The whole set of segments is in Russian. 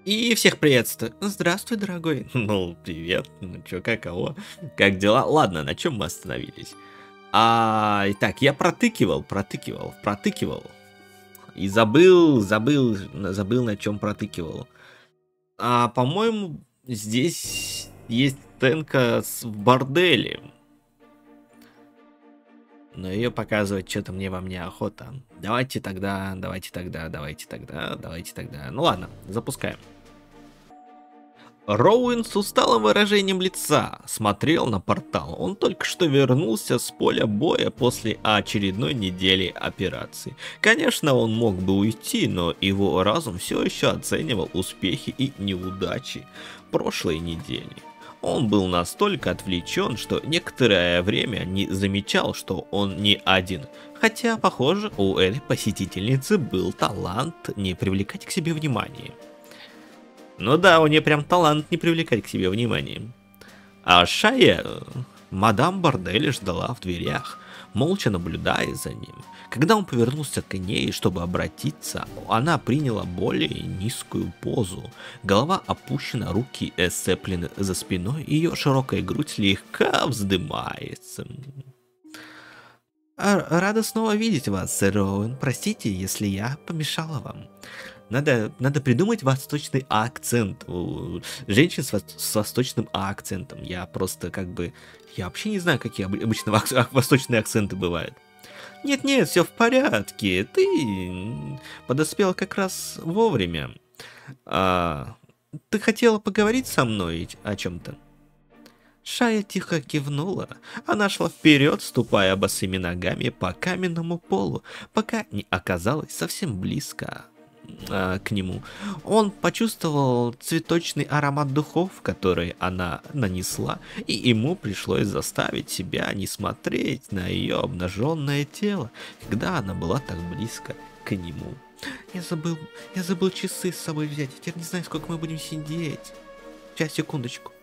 И всех приветствую. Здравствуй, дорогой. Ну, привет. Ну чё, каково? Как дела? Ладно, на чем мы остановились? Итак, я протыкивал. И забыл, на чем протыкивал. По-моему, здесь есть сценка в борделе. Но ее показывать что-то мне вам неохота. Давайте тогда. Ну ладно, запускаем. Роуэн с усталым выражением лица смотрел на портал. Он только что вернулся с поля боя после очередной недели операции. Конечно, он мог бы уйти, но его разум все еще оценивал успехи и неудачи прошлой недели. Он был настолько отвлечен, что некоторое время не замечал, что он не один. Хотя, похоже, у этой посетительницы был талант не привлекать к себе внимания. Ну да, у нее прям талант не привлекать к себе внимания. А Шая, мадам Бордель, ждала в дверях, молча наблюдая за ним. Когда он повернулся к ней, чтобы обратиться, она приняла более низкую позу. Голова опущена, руки сцеплены за спиной, ее широкая грудь слегка вздымается. Рада снова видеть вас, сэр Роуэн. Простите, если я помешала вам. Надо придумать восточный акцент. У женщин с восточным акцентом. Я просто Я вообще не знаю, какие обычно восточные акценты бывают. Нет, все в порядке. Ты подоспел как раз вовремя. Ты хотела поговорить со мной о чем-то? Шая тихо кивнула. Она шла вперед, ступая босыми ногами по каменному полу, пока не оказалась совсем близко к нему. Он почувствовал цветочный аромат духов, который она нанесла, и ему пришлось заставить себя не смотреть на ее обнаженное тело, когда она была так близко к нему. Я забыл часы с собой взять, я теперь не знаю, сколько мы будем сидеть. Сейчас, секундочку.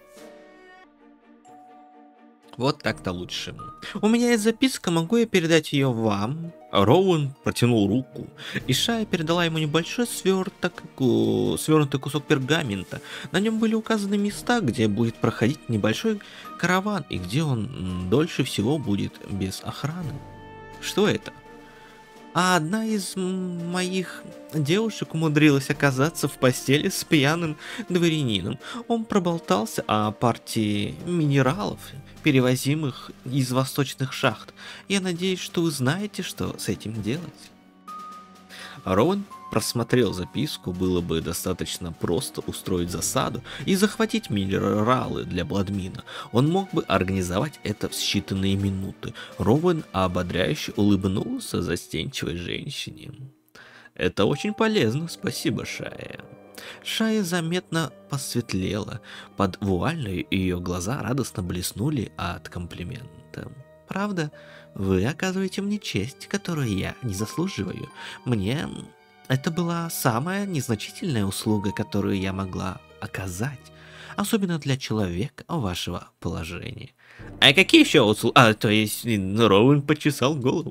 Вот так-то лучше. У меня есть записка, могу я передать ее вам? Роуэн протянул руку, и Шая передала ему небольшой свернутый кусок пергамента. На нем были указаны места, где будет проходить небольшой караван, и где он дольше всего будет без охраны. Что это? А одна из моих девушек умудрилась оказаться в постели с пьяным дворянином. Он проболтался о партии минералов, перевозимых из восточных шахт. Я надеюсь, что вы знаете, что с этим делать. Роуэн просмотрел записку, было бы достаточно просто устроить засаду и захватить минералы для Бладмина. Он мог бы организовать это в считанные минуты. Роуэн ободряюще улыбнулся застенчивой женщине. Это очень полезно, спасибо, Шая. Шая заметно посветлела, под вуалью ее глаза радостно блеснули от комплимента. Правда, вы оказываете мне честь, которую я не заслуживаю. Мне это была самая незначительная услуга, которую я могла оказать, особенно для человека вашего положения. А какие еще услуги? То есть Роуэн почесал голову.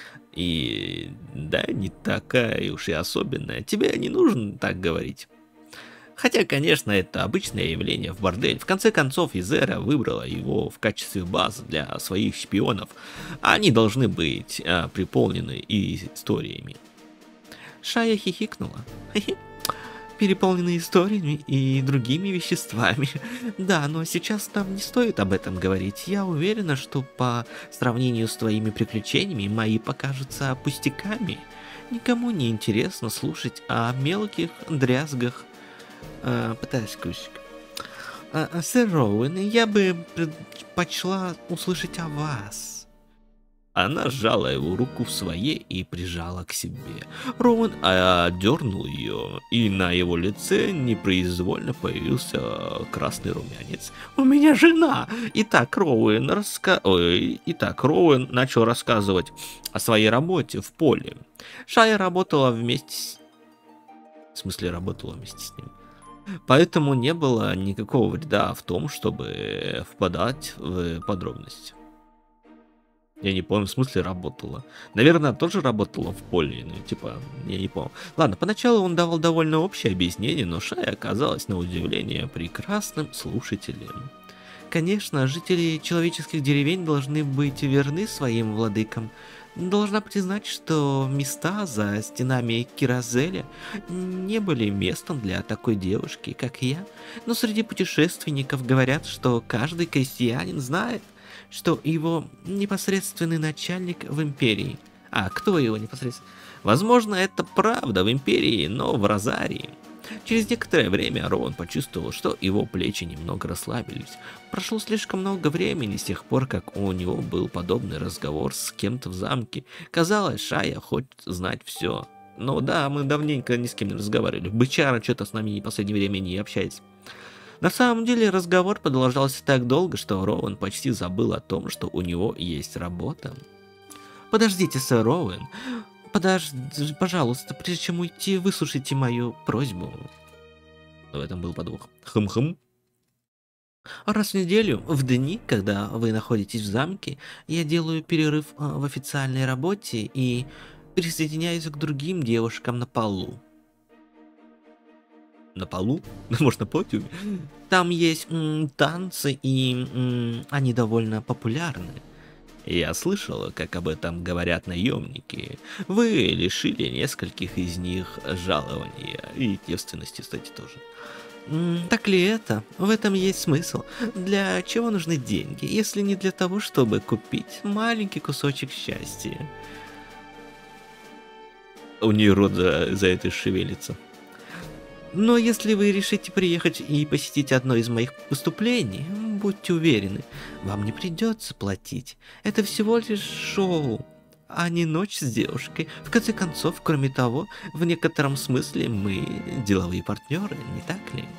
И да, не такая уж и особенная. Тебе не нужно так говорить. Хотя, конечно, это обычное явление в борделе. В конце концов, Изера выбрала его в качестве базы для своих шпионов. Они должны быть приполнены историями. Шая хихикнула. Переполнены историями и другими веществами. Да, но сейчас нам не стоит об этом говорить. Я уверена, что по сравнению с твоими приключениями мои покажутся пустяками. Никому не интересно слушать о мелких дрязгах. Пытаюсь кусик. Сэр Роуэн, я бы предпочла услышать о вас. Она сжала его руку в своей и прижала к себе. Роуэн дернул ее, и на его лице непроизвольно появился красный румянец. «У меня жена!» Итак, Роуэн начал рассказывать о своей работе в поле. Шая работала вместе с ним. Поэтому не было никакого вреда в том, чтобы впадать в подробности. Я не помню, в смысле работала. Наверное, тоже работала в поле, ну, типа, я не помню. Ладно, поначалу он давал довольно общее объяснение, но Шая оказалась на удивление прекрасным слушателем. Конечно, жители человеческих деревень должны быть верны своим владыкам. Должна признать, что места за стенами Киразеля не были местом для такой девушки, как я. Но среди путешественников говорят, что каждый крестьянин знает, что его непосредственный начальник в Империи. А кто его непосредственно? Возможно, это правда в Империи, но в Розарии. Через некоторое время Роуэн почувствовал, что его плечи немного расслабились. Прошло слишком много времени с тех пор, как у него был подобный разговор с кем-то в замке. Казалось, Шая хочет знать все. Ну да, мы давненько ни с кем не разговаривали. Бычара что-то с нами в последнее время не общается. На самом деле разговор продолжался так долго, что Роуэн почти забыл о том, что у него есть работа. Подождите, сэр Роуэн. Пожалуйста, прежде чем уйти, выслушайте мою просьбу. В этом был подвох. Хм-хм. Раз в неделю, в дни, когда вы находитесь в замке, я делаю перерыв в официальной работе и присоединяюсь к другим девушкам на полу. На полу? Может, на подиуме? Там есть танцы, и они довольно популярны. Я слышала, как об этом говорят наемники. Вы лишили нескольких из них жалования и девственности, кстати, тоже. Так ли это? В этом есть смысл. Для чего нужны деньги, если не для того, чтобы купить маленький кусочек счастья? У нее рот за это шевелится. Но если вы решите приехать и посетить одно из моих выступлений, будьте уверены, вам не придется платить. Это всего лишь шоу, а не ночь с девушкой. В конце концов, кроме того, в некотором смысле мы деловые партнеры, не так ли?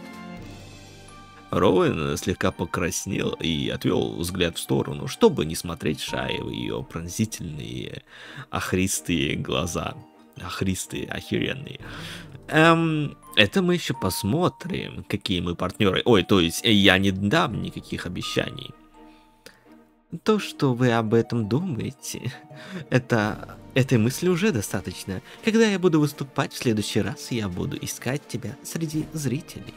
Роуэн слегка покраснел и отвел взгляд в сторону, чтобы не смотреть Шае в ее пронзительные, охристые глаза. Охристые, охеренные. Это мы еще посмотрим, какие мы партнеры. Ой, то есть я не дам никаких обещаний. То, что вы об этом думаете, этой мысли уже достаточно. Когда я буду выступать в следующий раз, я буду искать тебя среди зрителей.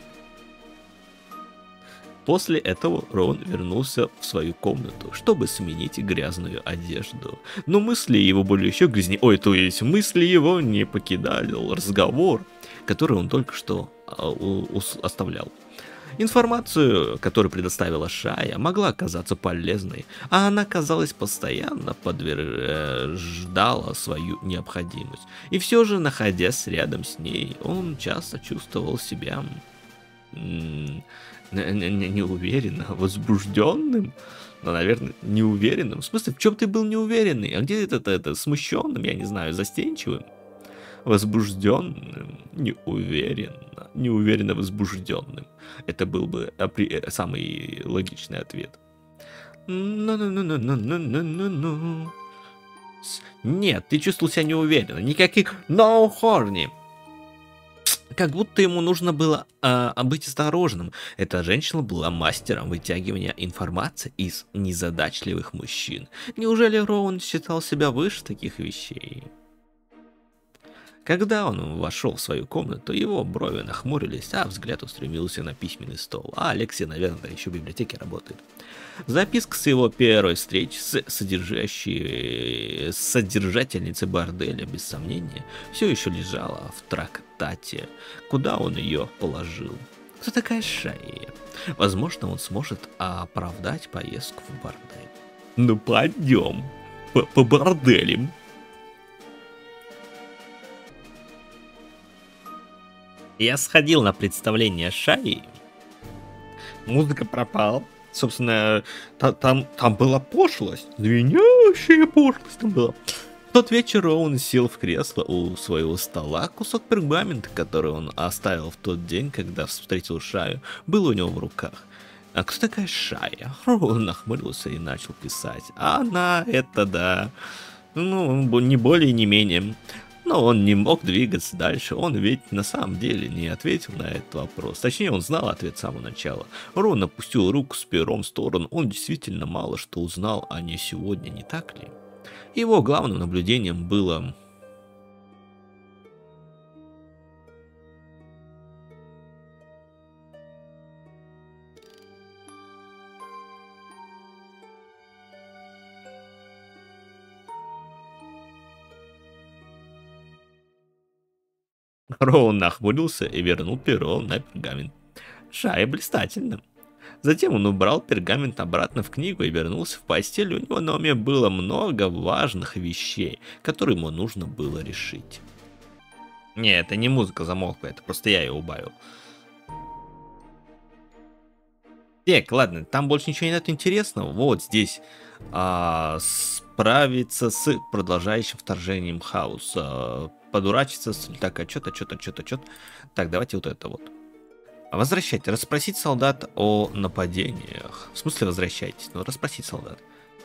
После этого Рон вернулся в свою комнату, чтобы сменить грязную одежду. Но мысли его были еще грязнее. Ой, то есть мысли его не покидали разговор, который он только что оставлял. Информацию, которую предоставила Шая, могла оказаться полезной, а она, казалось, постоянно подтверждала свою необходимость. И все же, находясь рядом с ней, он часто чувствовал себя неуверенно, возбужденным, но, наверное, неуверенным. В смысле, в чем ты был неуверенный? А где это смущенным, я не знаю, застенчивым? Возбужденным, неуверенно возбужденным. Это был бы самый логичный ответ. Нет, ты чувствовал себя неуверенно. Никаких no horny. Как будто ему нужно было быть осторожным. Эта женщина была мастером вытягивания информации из незадачливых мужчин. Неужели Роуэн считал себя выше таких вещей? Когда он вошел в свою комнату, его брови нахмурились, а взгляд устремился на письменный стол. А Алексей, наверное, еще в библиотеке работает. Записка с его первой встречи с содержательницей борделя, без сомнения, все еще лежала в трактате, куда он ее положил. Кто такая Шая? Возможно, он сможет оправдать поездку в бордель. Ну, пойдем по борделям. Я сходил на представление Шаи. Музыка пропала. Собственно, там была пошлость. Звенящая пошлость там была. В тот вечер он сел в кресло у своего стола. Кусок пергамента, который он оставил в тот день, когда встретил Шаю, был у него в руках. А кто такая Шая? Он нахмурился и начал писать. Она, это да. Ну, не более, не менее. Но он не мог двигаться дальше, он ведь на самом деле не ответил на этот вопрос. Точнее, он знал ответ с самого начала. Рон опустил руку с пером в сторону, он действительно мало что узнал о ней сегодня, не так ли? Его главным наблюдением было... Роун нахмурился и вернул перо на пергамент. Шая блистательно. Затем он убрал пергамент обратно в книгу и вернулся в постель. У него на уме было много важных вещей, которые ему нужно было решить. Не, это не музыка замолкла, это просто я ее убавил. Так, ладно, там больше ничего нет интересного. Вот здесь справиться с продолжающим вторжением хаоса. Подурачиться с... Так, отчет. Так, давайте вот это вот. Возвращайте, расспросить солдат о нападениях. В смысле возвращайтесь, но расспросить солдат.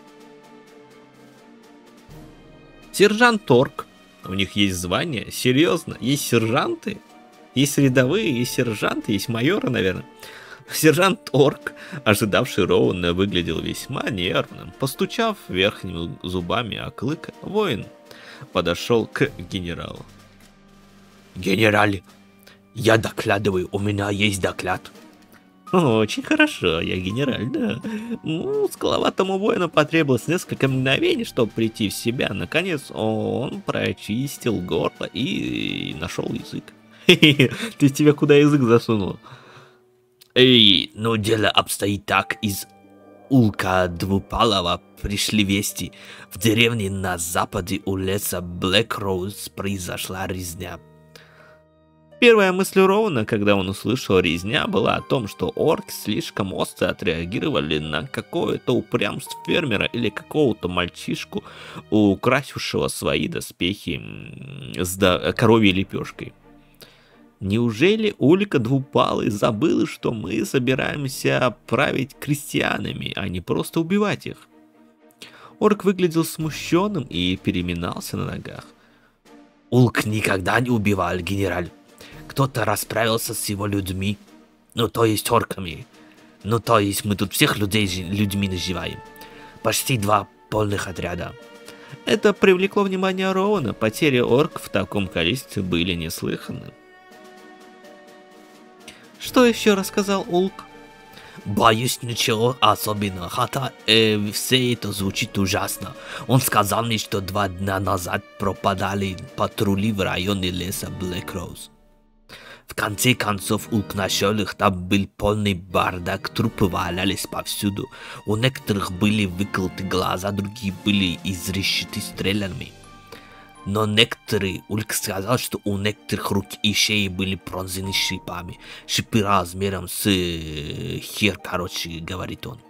Сержант Торг. У них есть звание. Серьезно, есть сержанты? Есть рядовые, есть сержанты, есть майоры, наверное. Сержант Орк, ожидавший Роуна, выглядел весьма нервным. Постучав верхними зубами о клык, воин подошел к генералу. «Генерал, я докладываю, у меня есть доклад». «Очень хорошо, я генерал, да». Ну, скаловатому воину потребовалось несколько мгновений, чтобы прийти в себя. Наконец он прочистил горло и нашел язык. Ты тебе куда язык засунул? «Эй, ну дело обстоит так, из Улка Двупалова пришли вести. В деревне на западе у леса Блэк Роуз произошла резня». Первая мысль Роуна, когда он услышал резня, была о том, что орки слишком остро отреагировали на какое-то упрямство фермера или какого-то мальчишку, украсившего свои доспехи с коровьей лепешкой. Неужели Улька Двупалый забыл, что мы собираемся править крестьянами, а не просто убивать их? Орк выглядел смущенным и переминался на ногах. «Улк никогда не убивал, генерал. Кто-то расправился с его людьми, ну то есть орками. Ну то есть мы тут всех людей людьми называем. Почти 2 полных отряда». Это привлекло внимание Роуна. Потери орк в таком количестве были неслыханны. Что еще рассказал Улк? «Боюсь, ничего особенного, хотя все это звучит ужасно. Он сказал мне, что 2 дня назад пропадали патрули в районе леса Блэк Роуз. В конце концов Улк нашел их, там был полный бардак, трупы валялись повсюду. У некоторых были выколоты глаза, другие были изрешеты стрелами. Но некоторые, Ульк сказал, что у некоторых руки и шеи были пронзены шипами. Шипы размером с хер, короче, говорит он.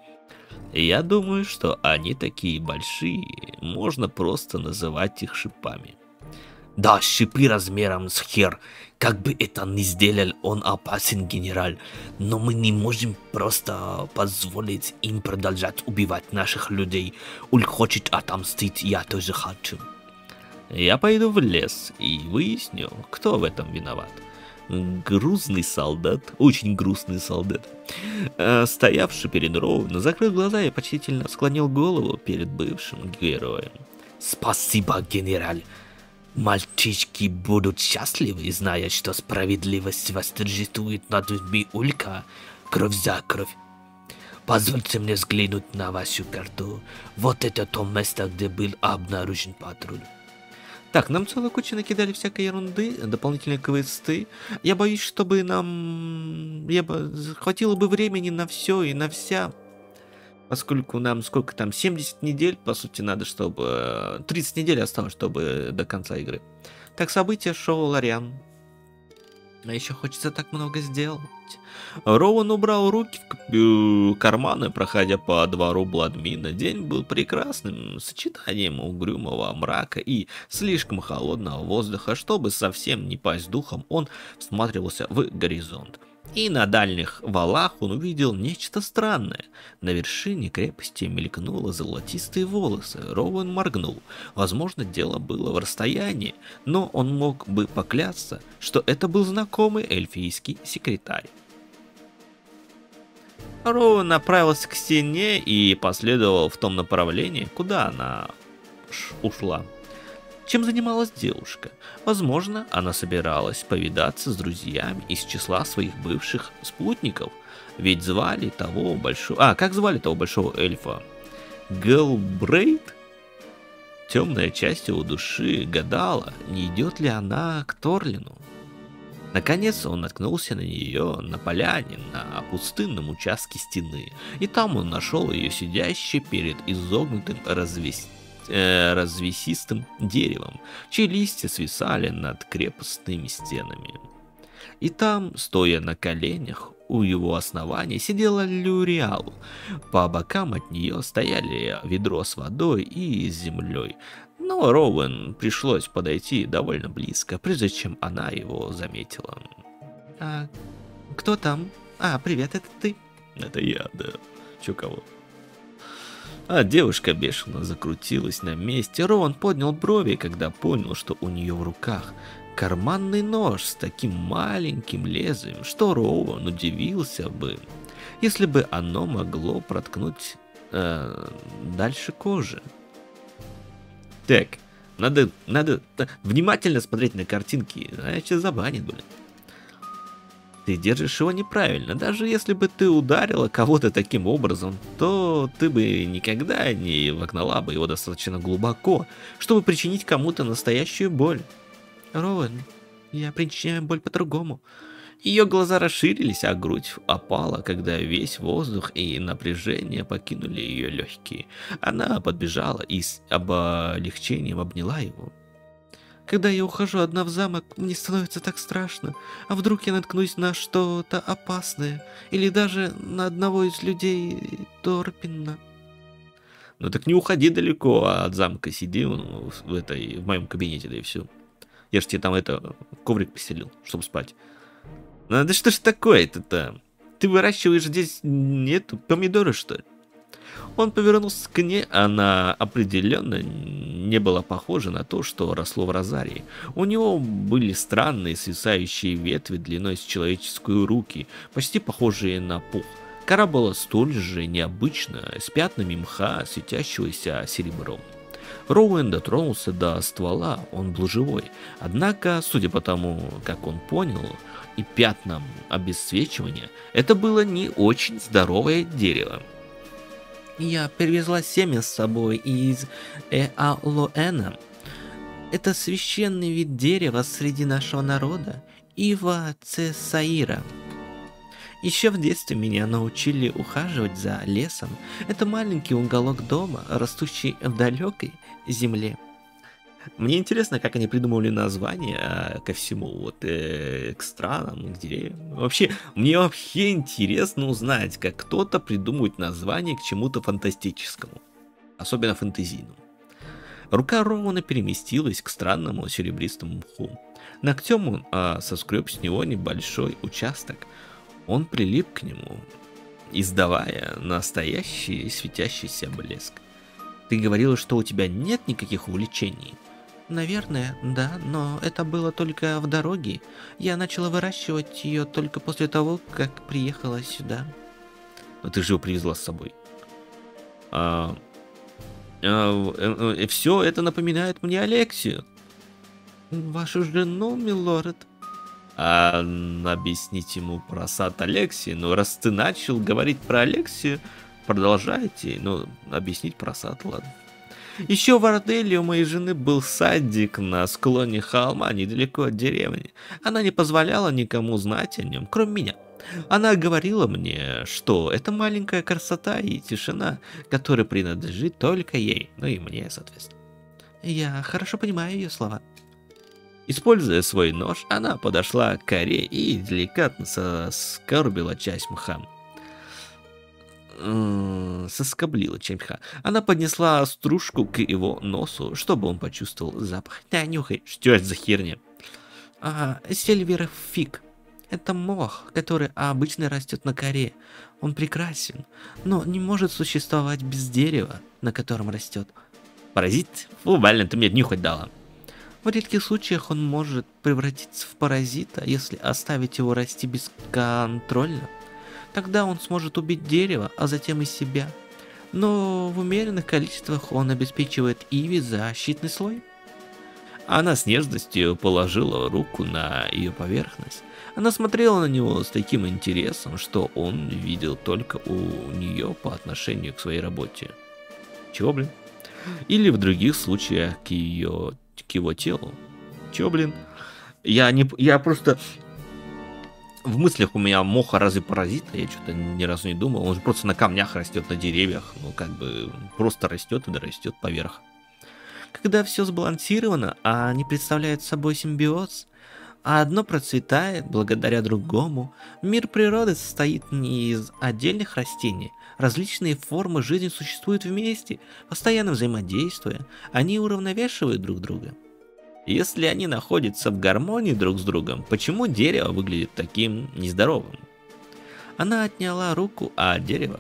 Я думаю, что они такие большие, можно просто называть их шипами. Да, шипы размером с хер. Как бы это ни сделал, он опасен, генерал. Но мы не можем просто позволить им продолжать убивать наших людей. Ульк хочет отомстить, я тоже хочу. Я пойду в лес и выясню, кто в этом виноват. Грузный солдат, очень грустный солдат, стоявший перед Роуном, закрыл глаза и почтительно склонил голову перед бывшим героем. «Спасибо, генерал. Мальчишки будут счастливы, зная, что справедливость восторжествует над людьми Улька, кровь за кровь. Позвольте мне взглянуть на вашу карту. Вот это то место, где был обнаружен патруль». Так, нам целую кучу накидали всякой ерунды, дополнительные квесты. Я боюсь, чтобы нам... хватило бы времени на все и на вся. Поскольку нам сколько там, 70 недель, по сути, надо, чтобы... 30 недель осталось, чтобы до конца игры. Так, события шоу Лориан. А еще хочется так много сделать. Роуэн убрал руки в карманы, проходя по двору Бладмина. День был прекрасным сочетанием угрюмого мрака и слишком холодного воздуха. Чтобы совсем не пасть духом, он всматривался в горизонт. И на дальних валах он увидел нечто странное. На вершине крепости мелькнуло золотистые волосы. Роуэн моргнул. Возможно, дело было в расстоянии, но он мог бы поклясться, что это был знакомый эльфийский секретарь. Роуэн направился к стене и последовал в том направлении, куда она ушла. Чем занималась девушка? Возможно, она собиралась повидаться с друзьями из числа своих бывших спутников. Ведь звали того большого... как звали того большого эльфа? Гэлбрейд? Темная часть его души гадала, не идет ли она к Торлину. Наконец он наткнулся на нее на поляне, на пустынном участке стены. И там он нашел ее сидящей перед изогнутым развесистым деревом, чьи листья свисали над крепостными стенами. И там, стоя на коленях, у его основания сидела Люриал. По бокам от нее стояли ведро с водой и с землей. Но Роуэн пришлось подойти довольно близко, прежде чем она его заметила. Кто там? Привет, это ты? Это я, да. Чё кого? Девушка бешено закрутилась на месте. Роуэн поднял брови, когда понял, что у нее в руках карманный нож с таким маленьким лезвием, что Роуэн удивился бы, если бы оно могло проткнуть дальше кожи. Так, надо внимательно смотреть на картинки, иначе забанит, блин. Ты держишь его неправильно. Даже если бы ты ударила кого-то таким образом, то ты бы никогда не вогнала бы его достаточно глубоко, чтобы причинить кому-то настоящую боль. Роуэн, я причиняю боль по-другому. Ее глаза расширились, а грудь опала, когда весь воздух и напряжение покинули ее легкие. Она подбежала и с облегчением обняла его. Когда я ухожу одна в замок, мне становится так страшно. А вдруг я наткнусь на что-то опасное? Или даже на одного из людей Торпина? Ну так не уходи далеко от замка, сиди в моем кабинете, да и все. Я ж тебе там коврик постелил, чтобы спать. Ну да что ж такое-то? Ты выращиваешь здесь помидоры, что ли? Он повернулся к ней, она определенно не была похожа на то, что росло в Розарии. У него были странные свисающие ветви длиной с человеческую руки, почти похожие на пух. Кора была столь же необычная, с пятнами мха, светящегося серебром. Роуэн дотронулся до ствола, он был живой. Однако, судя по тому, как он понял, и пятнам обесцвечивания, это было не очень здоровое дерево. Я привезла семя с собой из Эалоэна. Это священный вид дерева среди нашего народа, Ива Цесаира. Еще в детстве меня научили ухаживать за лесом. Это маленький уголок дома, растущий в далекой земле. Мне интересно, как они придумывали названия ко всему, к странам, к деревьям. Мне вообще интересно узнать, как кто-то придумывает название к чему-то фантастическому. Особенно фэнтезийному. Рука Роуэна переместилась к странному серебристому мху. Ногтем он соскреб с него небольшой участок. Он прилип к нему, издавая настоящий светящийся блеск. Ты говорила, что у тебя нет никаких увлечений? Наверное, да, но это было только в дороге. Я начала выращивать ее только после того, как приехала сюда. Но ты же его привезла с собой. Все это напоминает мне Алексию. Вашу жену, милорд. Объяснить ему про сад Алексии. Ну, раз ты начал говорить про Алексию, продолжайте. Ну, объяснить про сад, ладно. Еще в Арделе у моей жены был садик на склоне холма, недалеко от деревни. Она не позволяла никому знать о нем, кроме меня. Она говорила мне, что это маленькая красота и тишина, которая принадлежит только ей, ну и мне, соответственно. Я хорошо понимаю ее слова. Используя свой нож, она подошла к коре и деликатно соскорбила часть мха. Соскоблила часть мха. Она поднесла стружку к его носу, чтобы он почувствовал запах. Да, нюхай. Что это за херня? Сильвер фиг. Это мох, который обычно растет на коре. Он прекрасен, но не может существовать без дерева, на котором растет. Паразит? Фу, блин, ты мне нюхать дала. В редких случаях он может превратиться в паразита, если оставить его расти бесконтрольно. Тогда он сможет убить дерево, а затем и себя. Но в умеренных количествах он обеспечивает Иви защитный слой. Она с нежностью положила руку на ее поверхность. Она смотрела на него с таким интересом, что он видел только у нее по отношению к своей работе. Чего, блин? Или в других случаях к его телу. Чего, блин? Я просто... В мыслях у меня моха разве паразита? Я что-то ни разу не думал. Он же просто на камнях растет, на деревьях. Ну, как бы, просто растет и дорастет поверх. Когда все сбалансировано, а они представляют собой симбиоз, а одно процветает благодаря другому, мир природы состоит не из отдельных растений. Различные формы жизни существуют вместе, постоянно взаимодействуя. Они уравновешивают друг друга. Если они находятся в гармонии друг с другом, почему дерево выглядит таким нездоровым? Она отняла руку от дерева.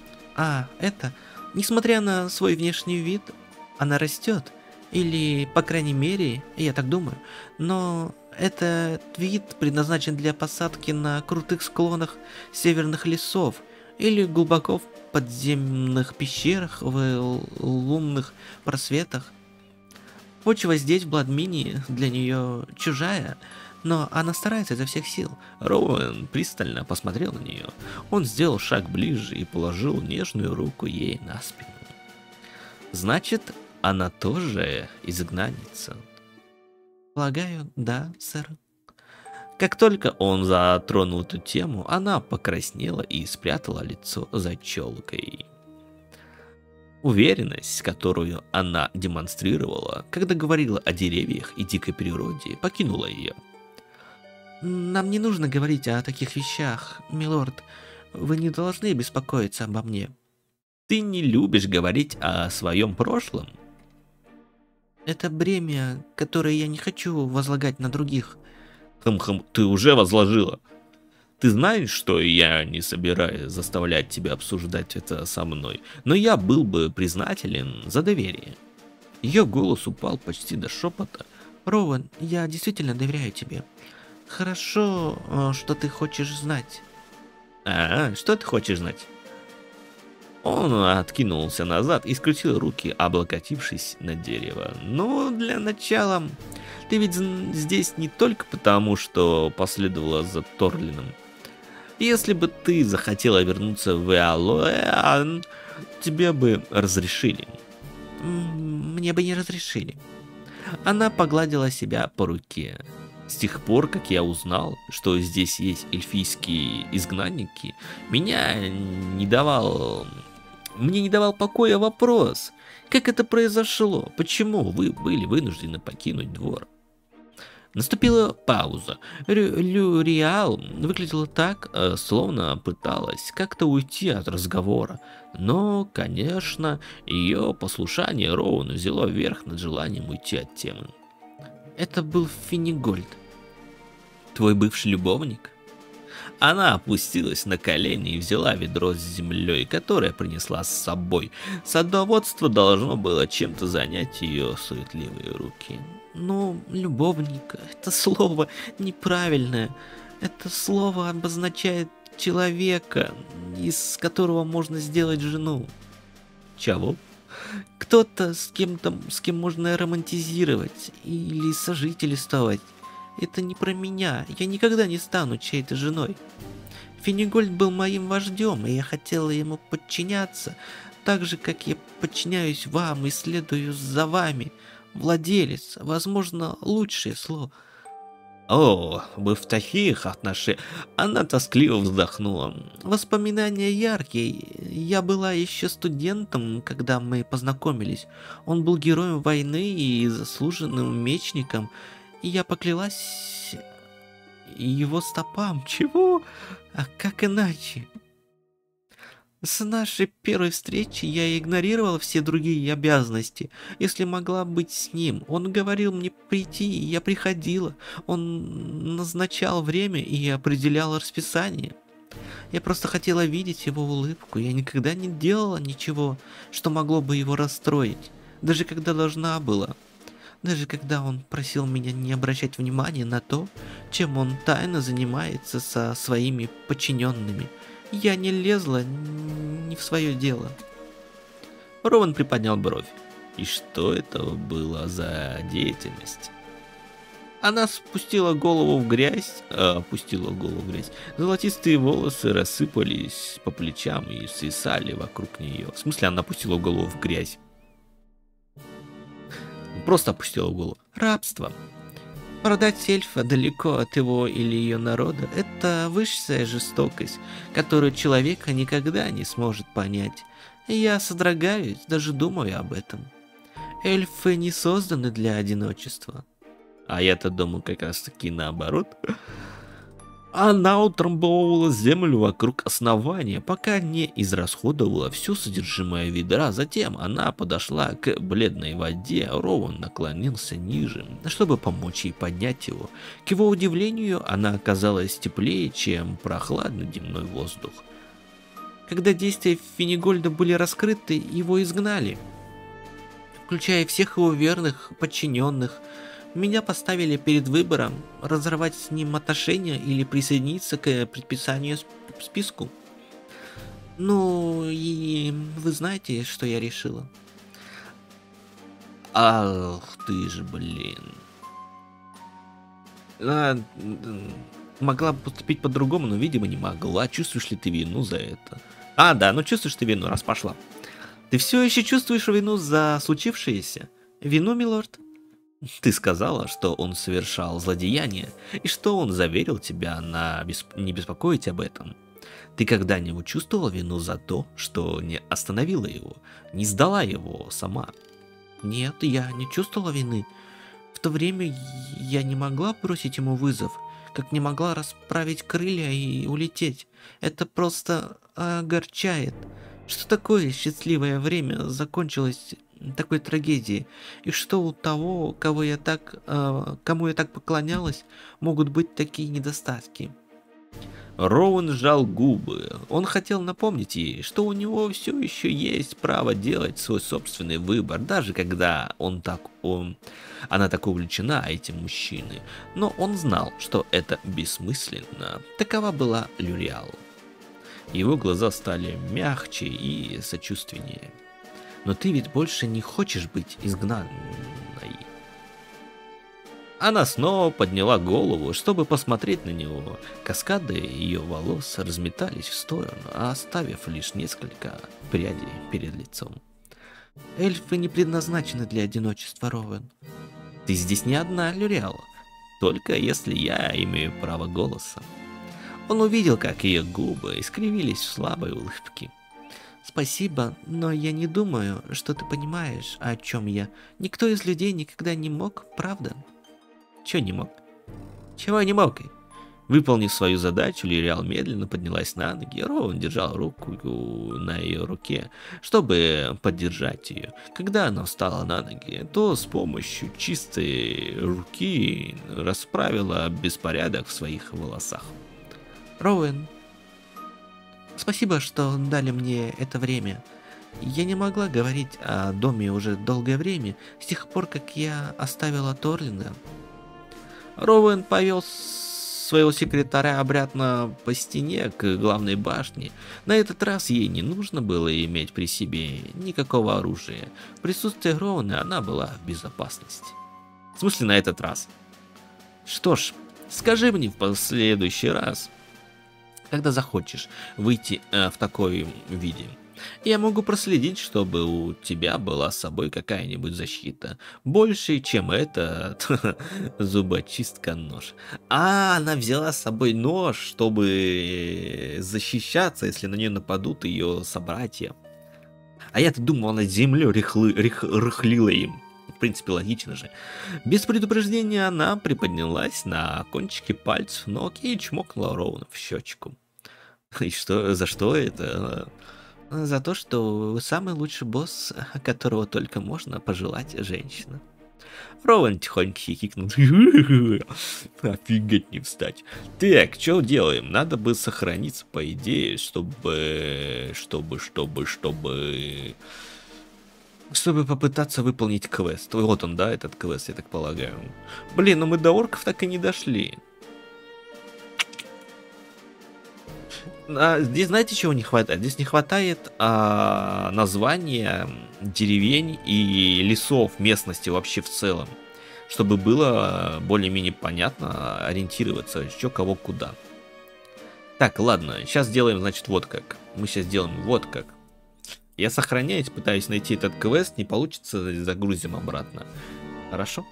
Несмотря на свой внешний вид, она растет. Или, по крайней мере, я так думаю. Но этот вид предназначен для посадки на крутых склонах северных лесов или глубоко в подземных пещерах в лунных просветах. Почва здесь, в Бладмине, для нее чужая, но она старается изо всех сил. Роуэн пристально посмотрел на нее. Он сделал шаг ближе и положил нежную руку ей на спину. Значит, она тоже изгнанница? Полагаю, да, сэр. Как только он затронул эту тему, она покраснела и спрятала лицо за челкой. Уверенность, которую она демонстрировала, когда говорила о деревьях и дикой природе, покинула ее. Нам не нужно говорить о таких вещах, милорд. Вы не должны беспокоиться обо мне. Ты не любишь говорить о своем прошлом? Это бремя, которое я не хочу возлагать на других. Ты уже возложила. Ты знаешь, что я не собираюсь заставлять тебя обсуждать это со мной, но я был бы признателен за доверие. Ее голос упал почти до шепота. Роуэн, я действительно доверяю тебе. Хорошо, что ты хочешь знать. Что ты хочешь знать? Он откинулся назад и скрутил руки, облокотившись на дерево. Ну, для начала, ты ведь здесь не только потому, что последовала за Торлином. Если бы ты захотела вернуться в Эалоэн, тебе бы разрешили. Мне бы не разрешили. Она погладила себя по руке. С тех пор, как я узнал, что здесь есть эльфийские изгнанники, мне не давал покоя вопрос, как это произошло, почему вы были вынуждены покинуть двор. Наступила пауза. Люриал выглядела так, словно пыталась как-то уйти от разговора. Но, конечно, ее послушание Роуэну взяло верх над желанием уйти от темы. Это был Финигольд. Твой бывший любовник? Она опустилась на колени и взяла ведро с землей, которое принесла с собой. Садоводство должно было чем-то занять ее суетливые руки. Но любовник — это слово неправильное. Это слово обозначает человека, из которого можно сделать жену. Чего? Кто-то, с кем можно романтизировать или сожительствовать. Это не про меня, я никогда не стану чьей-то женой. Финигольд был моим вождем, и я хотела ему подчиняться, так же, как я подчиняюсь вам и следую за вами. Владелец, возможно, лучшее слово. О, вы в таких отношениях. Она тоскливо вздохнула. Воспоминания яркие. Я была еще студентом, когда мы познакомились. Он был героем войны и заслуженным мечником. И я поклялась его стопам. Чего? А как иначе? С нашей первой встречи я игнорировала все другие обязанности. Если могла быть с ним, он говорил мне прийти, и я приходила. Он назначал время и определял расписание. Я просто хотела видеть его улыбку. Я никогда не делала ничего, что могло бы его расстроить. Даже когда должна была. Даже когда он просил меня не обращать внимания на то, чем он тайно занимается со своими подчиненными. Я не лезла не в свое дело. Рован приподнял бровь. И что это было за деятельность? Она опустила голову в грязь. Золотистые волосы рассыпались по плечам и свисали вокруг нее. В смысле, она опустила голову в грязь? Просто опустила голову. Рабство. Продать эльфа далеко от его или ее народа – это высшая жестокость, которую человека никогда не сможет понять. Я содрогаюсь, даже думаю об этом. Эльфы не созданы для одиночества. А я-то думаю как раз таки наоборот. Она утрамбовывала землю вокруг основания, пока не израсходовала все содержимое ведра. Затем она подошла к бледной воде. Рован наклонился ниже, чтобы помочь ей поднять его. К его удивлению, она оказалась теплее, чем прохладный дневной воздух. Когда действия Финигольда были раскрыты, его изгнали, включая всех его верных подчиненных. Меня поставили перед выбором разорвать с ним отношения или присоединиться к предписанию списку. Ну и вы знаете, что я решила. Ах ты ж, блин. Могла бы поступить по-другому, но, видимо, не могла. Чувствуешь ли ты вину за это? А, да, ну чувствуешь ты вину, раз пошла. Ты все еще чувствуешь вину за случившееся? Вину, милорд? Ты сказала, что он совершал злодеяние, и что он заверил тебя не беспокоить об этом. Ты когда-нибудь чувствовала вину за то, что не остановила его, не сдала его сама? Нет, я не чувствовала вины. В то время я не могла бросить ему вызов, как не могла расправить крылья и улететь. Это просто огорчает. Что такое счастливое время закончилось такой трагедией, и что у того, кому я так поклонялась, могут быть такие недостатки. Роуэн сжал губы. Он хотел напомнить ей, что у него все еще есть право делать свой собственный выбор, даже когда она так увлечена этим мужчиной. Но он знал, что это бессмысленно. Такова была Люриал. Его глаза стали мягче и сочувственнее. Но ты ведь больше не хочешь быть изгнанной. Она снова подняла голову, чтобы посмотреть на него. Каскады ее волос разметались в сторону, оставив лишь несколько прядей перед лицом. Эльфы не предназначены для одиночества, Ровен. Ты здесь не одна, Люриал. Только если я имею право голоса. Он увидел, как ее губы искривились в слабой улыбке. Спасибо, но я не думаю, что ты понимаешь, о чем я. Никто из людей никогда не мог, правда? Чего не мог? Чего не мог? Выполнив свою задачу, Люриал медленно поднялась на ноги. Роуэн держал руку на ее руке, чтобы поддержать ее. Когда она встала на ноги, то с помощью чистой руки расправила беспорядок в своих волосах. Роуэн, спасибо, что дали мне это время. Я не могла говорить о доме уже долгое время, с тех пор, как я оставила Торлинга. Роуэн повел своего секретаря обратно по стене к главной башне. На этот раз ей не нужно было иметь при себе никакого оружия. В присутствии Роуэна она была в безопасности. В смысле, на этот раз? Что ж, скажи мне в последующий раз, когда захочешь выйти в такой виде. Я могу проследить, чтобы у тебя была с собой какая-нибудь защита. Больше, чем этот зубочистка-нож. Она взяла с собой нож, чтобы защищаться, если на нее нападут ее собратья. А я-то думал, она землю рыхлила им. В принципе, логично же. Без предупреждения она приподнялась на кончике пальцев ног и чмокнула Роуэна в щечку. И что, за что это? За то, что вы самый лучший босс, которого только можно пожелать женщина. Роуэн тихонько хихикнул. Офигеть не встать. Так, что делаем? Надо бы сохраниться, по идее, чтобы попытаться выполнить квест. Вот он, да, этот квест, я так полагаю. Блин, ну мы до орков так и не дошли. Здесь знаете, чего не хватает? Здесь не хватает названия деревень и лесов местности вообще в целом, чтобы было более-менее понятно ориентироваться, что кого куда. Так, ладно, сейчас сделаем, значит, вот как. Мы сейчас делаем вот как. Я сохраняюсь, пытаюсь найти этот квест, не получится, загрузим обратно. Хорошо?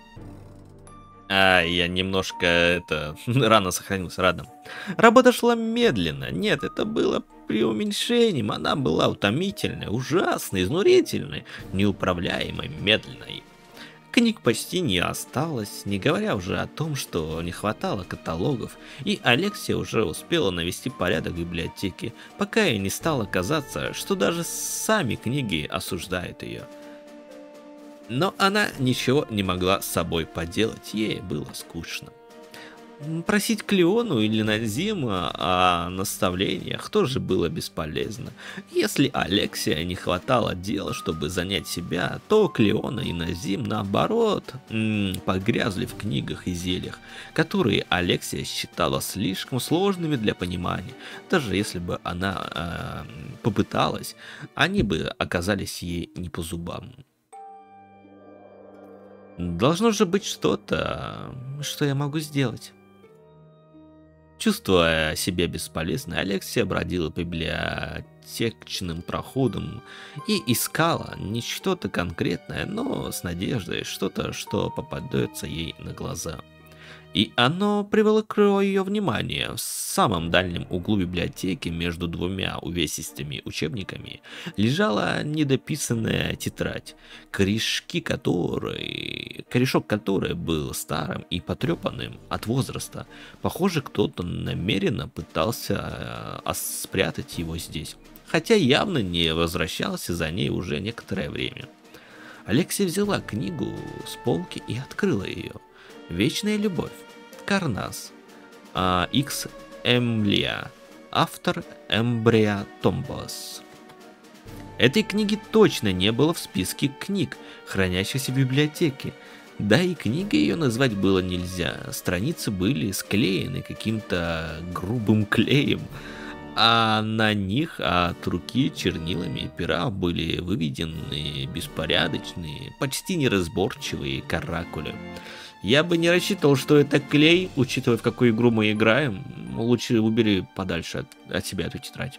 Я немножко рано сохранился, рано. Работа шла медленно. Нет, это было преуменьшением. Она была утомительной, ужасной, изнурительной, неуправляемой, медленной. Книг почти не осталось, не говоря уже о том, что не хватало каталогов, и Алексия уже успела навести порядок в библиотеке, пока ей не стало казаться, что даже сами книги осуждают ее. Но она ничего не могла с собой поделать, ей было скучно. Просить Клеону или Назима о наставлениях тоже было бесполезно. Если Алексия не хватало дела, чтобы занять себя, то Клеона и Назим, наоборот, погрязли в книгах и зельях, которые Алексия считала слишком сложными для понимания. Даже если бы она попыталась, они бы оказались ей не по зубам. Должно же быть что-то, что я могу сделать. Чувствуя себя бесполезной, Алексия бродила по библиотечным проходам и искала не что-то конкретное, но с надеждой что-то, что попадется ей на глаза. И оно привлекло ее внимание. В самом дальнем углу библиотеки между двумя увесистыми учебниками лежала недописанная тетрадь, корешок которой был старым и потрепанным от возраста. Похоже, кто-то намеренно пытался спрятать его здесь, хотя явно не возвращался за ней уже некоторое время. Алексия взяла книгу с полки и открыла ее. «Вечная любовь. Карнас. Икс Эмлия. Автор Эмбрия Томбас». Этой книги точно не было в списке книг, хранящихся в библиотеке. Да и книгой ее назвать было нельзя. Страницы были склеены каким-то грубым клеем, а на них от руки чернилами и пера были выведены беспорядочные, почти неразборчивые каракули. Я бы не рассчитывал, что это клей, учитывая, в какую игру мы играем. Лучше убери подальше от себя эту тетрадь.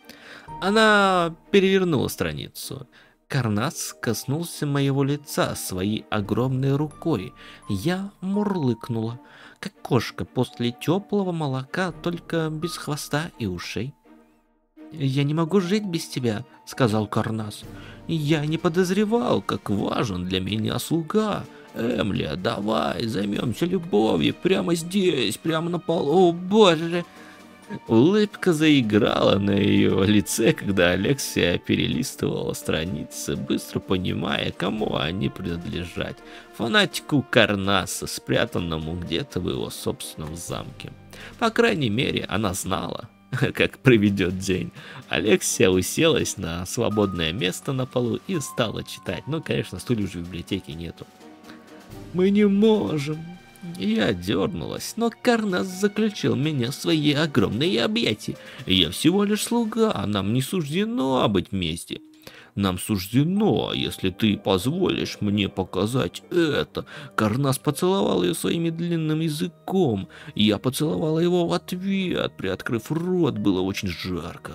Она перевернула страницу. Карнас коснулся моего лица своей огромной рукой. Я мурлыкнула, как кошка после теплого молока, только без хвоста и ушей. «Я не могу жить без тебя», — сказал Карнас. «Я не подозревал, как важен для меня слуга. Эмлия, давай займемся любовью прямо здесь, прямо на полу. О, боже!» Улыбка заиграла на ее лице, когда Алексия перелистывала страницы, быстро понимая, кому они принадлежат. Фанатику Карнаса, спрятанному где-то в его собственном замке. По крайней мере, она знала, как проведет день. Алексия уселась на свободное место на полу и стала читать. Ну, конечно, стульев уже в библиотеке нету. «Мы не можем». Я дернулась, но Карнас заключил меня в свои огромные объятия. Я всего лишь слуга, а нам не суждено быть вместе. Нам суждено, если ты позволишь мне показать это. Карнас поцеловал ее своим длинным языком. Я поцеловала его в ответ, приоткрыв рот, было очень жарко.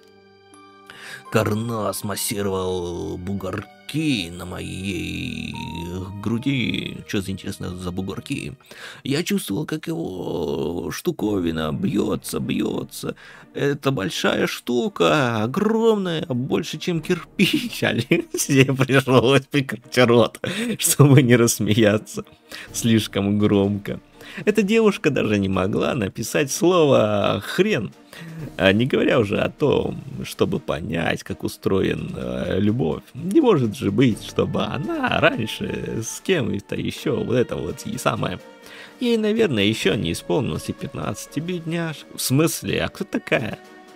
Карнас массировал бугорки на моей груди. Что за интересно за бугорки? Я чувствовал, как его штуковина бьется. Это большая штука, огромная, больше, чем кирпич. Алексее пришлось прикрыть рот, чтобы не рассмеяться слишком громко. Эта девушка даже не могла написать слово «хрен», не говоря уже о том, чтобы понять, как устроена любовь. Не может же быть, чтобы она раньше с кем-то еще вот это вот и самое. Ей, наверное, еще не исполнилось и 15, бедняжка. В смысле, а кто такая?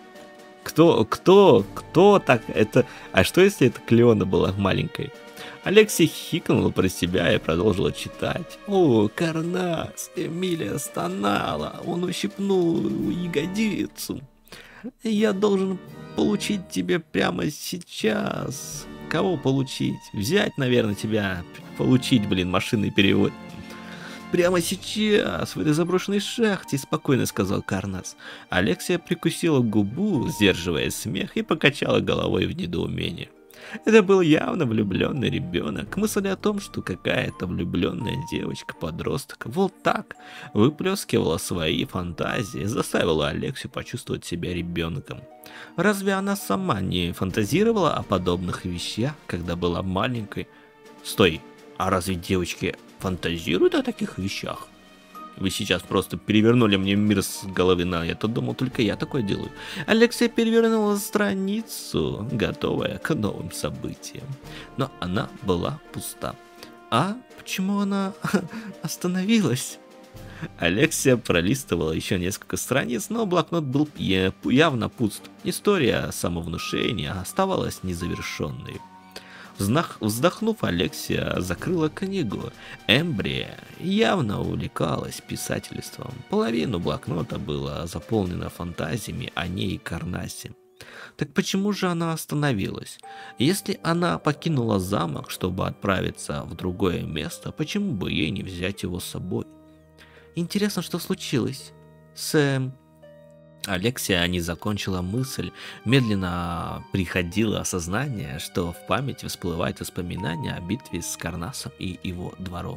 Кто так? Это... А что если это Клеона была маленькой? Алексей хикнул про себя и продолжила читать. О, Карнас, Эмилия стонала, он ущипнул ягодицу. Я должен получить тебя прямо сейчас. Кого получить? Взять, наверное, тебя. Получить, блин, машинный перевод. Прямо сейчас, в этой заброшенной шахте, спокойно сказал Карнас. Алексия прикусила губу, сдерживая смех, и покачала головой в недоумении. Это был явно влюбленный ребенок. Мысль о том, что какая-то влюбленная девочка-подросток вот так выплескивала свои фантазии, заставила Алексию почувствовать себя ребенком. Разве она сама не фантазировала о подобных вещах, когда была маленькой? Стой, а разве девочки фантазируют о таких вещах? Вы сейчас просто перевернули мне мир с головы на это. Думал, только я такое делаю. Алексия перевернула страницу, готовая к новым событиям. Но она была пуста. А почему она остановилась? Алексия пролистывала еще несколько страниц, но блокнот был явно пуст. История самовнушения оставалась незавершенной. Вздохнув, Алексия закрыла книгу. Эмбрия явно увлекалась писательством. Половину блокнота было заполнено фантазиями о ней и Карнасе. Так почему же она остановилась? Если она покинула замок, чтобы отправиться в другое место, почему бы ей не взять его с собой? Интересно, что случилось с... Алексия не закончила мысль, медленно приходило осознание, что в памяти всплывают воспоминания о битве с Карнасом и его двором.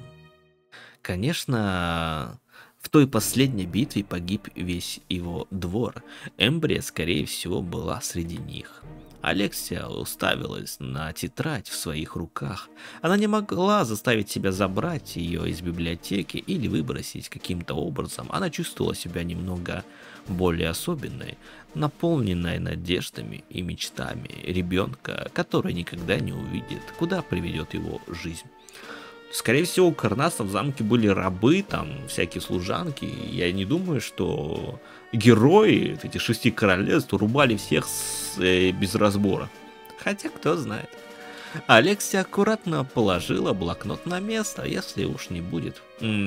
Конечно, в той последней битве погиб весь его двор. Эмбрия, скорее всего, была среди них. Алексия уставилась на тетрадь в своих руках. Она не могла заставить себя забрать ее из библиотеки или выбросить каким-то образом. Она чувствовала себя немного более особенной, наполненной надеждами и мечтами ребенка, который никогда не увидит, куда приведет его жизнь. Скорее всего, у Карнаса в замке были рабы, там всякие служанки. Я не думаю, что герои этих 6 королевств рубали всех без разбора. Хотя, кто знает. Алексия аккуратно положила блокнот на место. Если уж не будет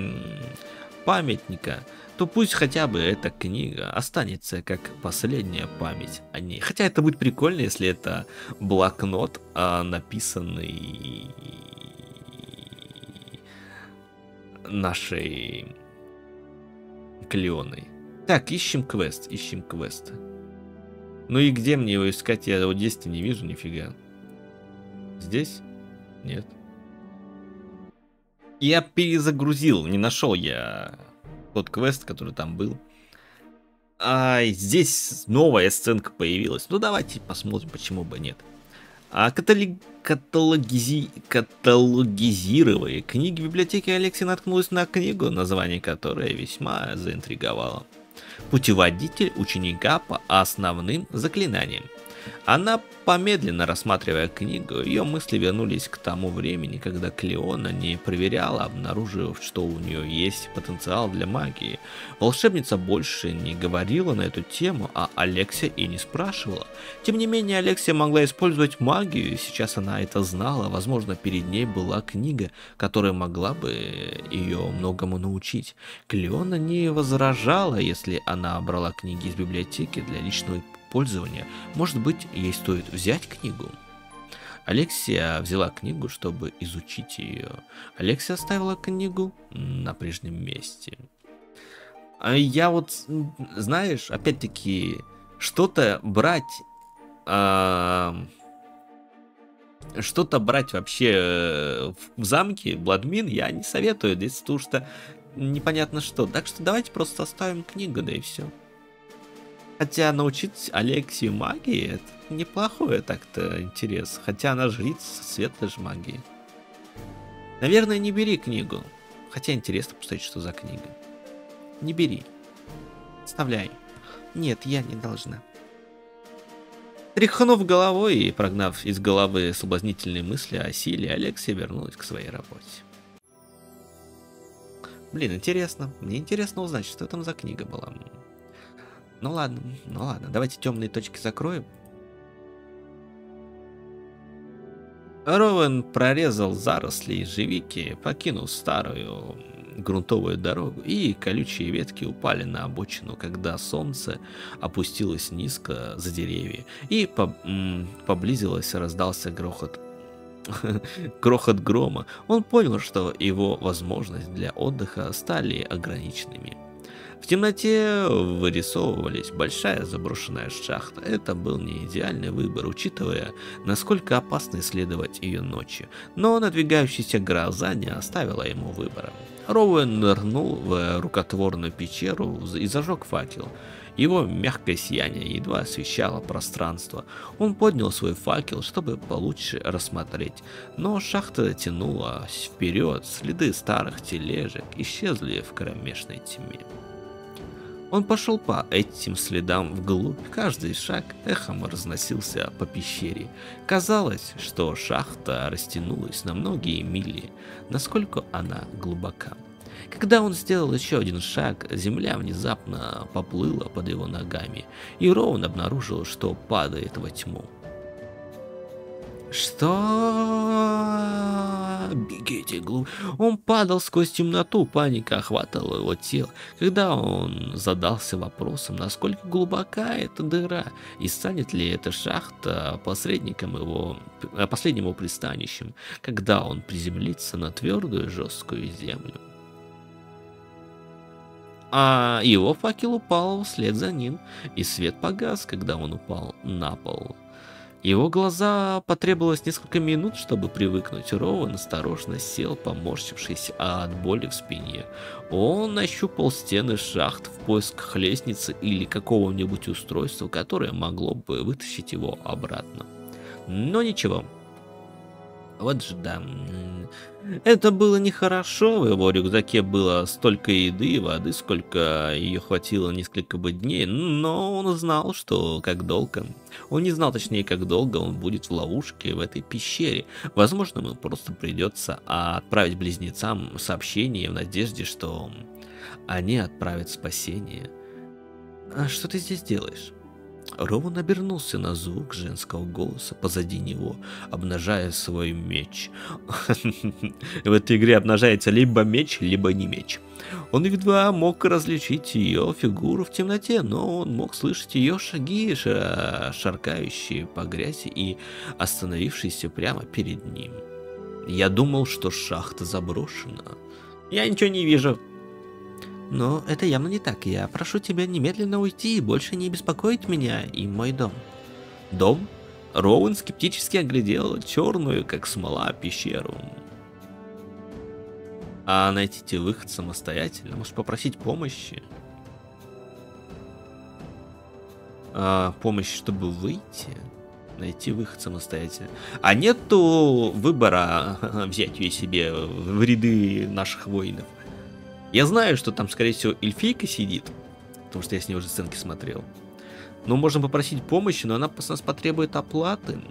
памятника, то пусть хотя бы эта книга останется как последняя память о ней. Хотя это будет прикольно, если это блокнот, написанный нашей Клеоной. Так, ищем квест, ищем квест. Ну и где мне его искать? Я его здесь не вижу нифига. Здесь? Нет. Я перезагрузил, не нашел я тот квест, который там был. А здесь новая сценка появилась. Ну давайте посмотрим, почему бы нет. А каталогизируя книги в библиотеке, Алексия наткнулась на книгу, название которой весьма заинтриговало. Путеводитель ученика по основным заклинаниям. Она, помедленно рассматривая книгу, ее мысли вернулись к тому времени, когда Клеона не проверяла, обнаружив, что у нее есть потенциал для магии. Волшебница больше не говорила на эту тему, а Алексия и не спрашивала. Тем не менее, Алексия могла использовать магию, и сейчас она это знала. Возможно, перед ней была книга, которая могла бы ее многому научить. Клеона не возражала, если она брала книги из библиотеки для личного пользования. Может быть, ей стоит взять книгу? Алексия взяла книгу, чтобы изучить ее. Алексия оставила книгу на прежнем месте. А я вот, знаешь, опять-таки, что-то брать... что-то брать вообще в замке Бладмин я не советую, здесь потому что непонятно что. Так что давайте просто оставим книгу, да и все. Хотя научить Алексию магии — это неплохое так-то интерес. Хотя она жрица светлой же магии. Наверное, не бери книгу. Хотя интересно посмотреть, что за книга. Не бери. Оставляй. Нет, я не должна. Тряхнув головой и прогнав из головы соблазнительные мысли о силе, Алексия вернулась к своей работе. Блин, интересно. Мне интересно узнать, что там за книга была. Ну ладно, давайте темные точки закроем. Роуэн прорезал заросли ежевики, покинув старую грунтовую дорогу, и колючие ветки упали на обочину, когда солнце опустилось низко за деревья, и поблизилось, раздался грохот. Грохот грома. Он понял, что его возможности для отдыха стали ограниченными. В темноте вырисовывались большая заброшенная шахта. Это был не идеальный выбор, учитывая, насколько опасно исследовать ее ночью. Но надвигающаяся гроза не оставила ему выбора. Роуэн нырнул в рукотворную пещеру и зажег факел. Его мягкое сияние едва освещало пространство. Он поднял свой факел, чтобы получше рассмотреть. Но шахта тянулась вперед, следы старых тележек исчезли в кромешной тьме. Он пошел по этим следам вглубь, каждый шаг эхом разносился по пещере. Казалось, что шахта растянулась на многие мили, насколько она глубока. Когда он сделал еще один шаг, земля внезапно поплыла под его ногами, и Роуэн обнаружил, что падает во тьму. Что? Бегите, Он падал сквозь темноту, паника охватывала его тело, когда он задался вопросом, насколько глубока эта дыра, и станет ли эта шахта последним его пристанищем, когда он приземлится на твердую жесткую землю. А его факел упал вслед за ним, и свет погас, когда он упал на пол. Его глаза потребовалось несколько минут, чтобы привыкнуть. Роуэн осторожно сел, поморщившись от боли в спине. Он нащупал стены шахт в поисках лестницы или какого-нибудь устройства, которое могло бы вытащить его обратно. Но ничего. Вот же да. Это было нехорошо. В его рюкзаке было столько еды и воды, сколько ее хватило несколько бы дней. Но он знал, что как долго. Он не знал, точнее, как долго он будет в ловушке в этой пещере. Возможно, ему просто придется отправить близнецам сообщение в надежде, что они отправят спасение. А что ты здесь делаешь? Роуэн обернулся на звук женского голоса позади него, обнажая свой меч. В этой игре обнажается либо меч, либо не меч. Он едва мог различить ее фигуру в темноте, но он мог слышать ее шаги, шаркающие по грязи и остановившиеся прямо перед ним. Я думал, что шахта заброшена. Я ничего не вижу. Но это явно не так. Я прошу тебя немедленно уйти и больше не беспокоить меня и мой дом. Дом? Роуэн скептически оглядел черную, как смола, пещеру. А найти выход самостоятельно? Может, попросить помощи? Помощь, чтобы выйти? Найти выход самостоятельно. А нету выбора взять ее себе в ряды наших воинов? Я знаю, что там, скорее всего, эльфийка сидит, потому что я с ней уже сценки смотрел. Но можно попросить помощи, но она с нас потребует оплаты.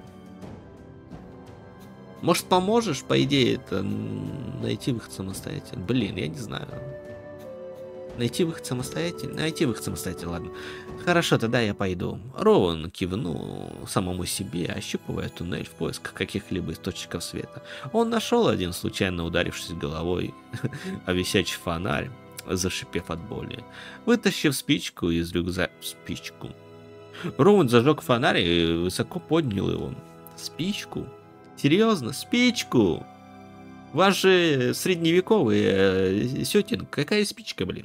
Может, поможешь, по идее, это найти выход самостоятельно? Блин, я не знаю. Найти выход самостоятельно? Найти выход самостоятельно, ладно. Хорошо, тогда я пойду. Роуэн кивнул самому себе, ощупывая туннель в поисках каких-либо источников света. Он нашел один, случайно ударившись головой о висячий фонарь, зашипев от боли. Вытащив спичку из рюкзака... Спичку. Роуэн зажег фонарь и высоко поднял его. Спичку? Серьезно? Спичку? Ваши средневековые сетинг. Какая спичка, блин?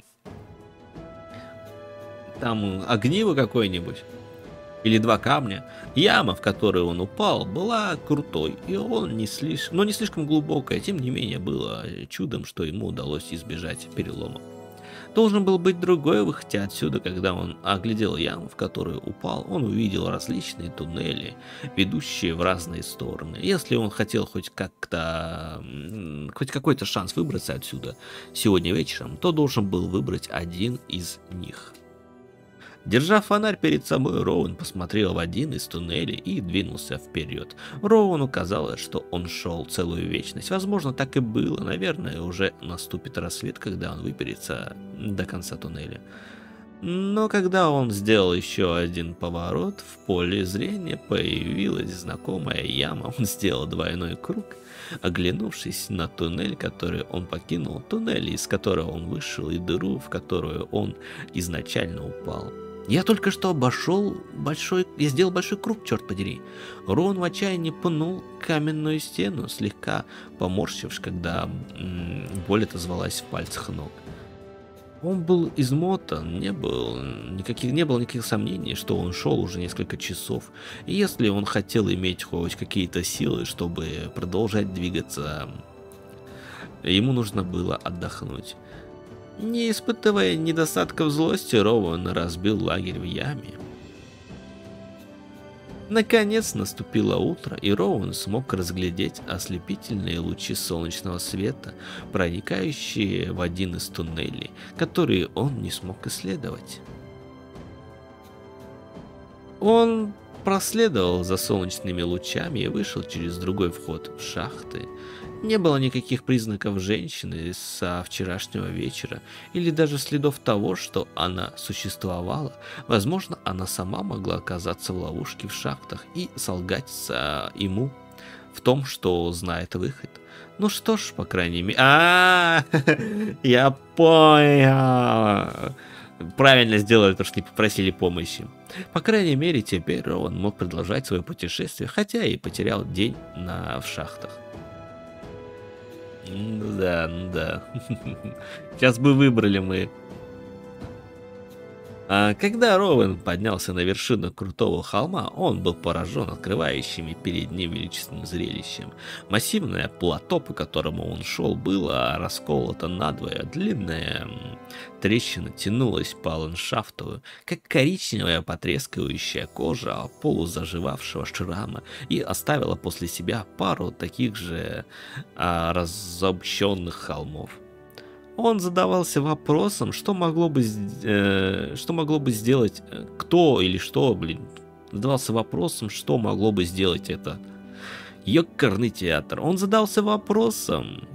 Там огниво какое-нибудь? Или два камня? Яма, в которую он упал, была крутой, и он не слишком глубокая. Тем не менее, было чудом, что ему удалось избежать перелома. Должен был быть другой выход отсюда. Когда он оглядел яму, в которую упал, он увидел различные туннели, ведущие в разные стороны. Если он хотел хоть какой-то шанс выбраться отсюда сегодня вечером, то должен был выбрать один из них. Держа фонарь перед собой, Роуэн посмотрел в один из туннелей и двинулся вперед. Роуэну казалось, что он шел целую вечность. Возможно, так и было. Наверное, уже наступит рассвет, когда он выберется до конца туннеля. Но когда он сделал еще один поворот, в поле зрения появилась знакомая яма. Он сделал двойной круг, оглянувшись на туннель, который он покинул, туннель, из которого он вышел, и дыру, в которую он изначально упал. Я только что я сделал большой круг, черт подери. Роуэн в отчаянии пнул каменную стену, слегка поморщившись, когда боль отозвалась в пальцах ног. Он был измотан, не было никаких сомнений, что он шел уже несколько часов. И если он хотел иметь хоть какие-то силы, чтобы продолжать двигаться, ему нужно было отдохнуть. Не испытывая недостатков злости, Роуэн разбил лагерь в яме. Наконец наступило утро, и Роуэн смог разглядеть ослепительные лучи солнечного света, проникающие в один из туннелей, которые он не смог исследовать. Он проследовал за солнечными лучами и вышел через другой вход в шахты. Не было никаких признаков женщины со вчерашнего вечера, или даже следов того, что она существовала. Возможно, она сама могла оказаться в ловушке в шахтах и солгать ему в том, что знает выход. Ну что ж, по крайней мере... Я понял! Правильно сделали то, что не попросили помощи. По крайней мере, теперь Роуэн мог продолжать свое путешествие, хотя и потерял день в шахтах. Да. Сейчас бы выбрали мы. Когда Роуэн поднялся на вершину крутого холма, он был поражен открывающими перед ним величественным зрелищем. Массивное плато, по которому он шел, было расколото надвое. Длинная трещина тянулась по ландшафту, как коричневая потрескивающая кожа полузаживавшего шрама, и оставила после себя пару таких же разобщенных холмов. Он задавался вопросом, что могло бы сделать кто или что, задавался вопросом, что могло бы сделать это. Ёкарный театр. Он задался вопросом,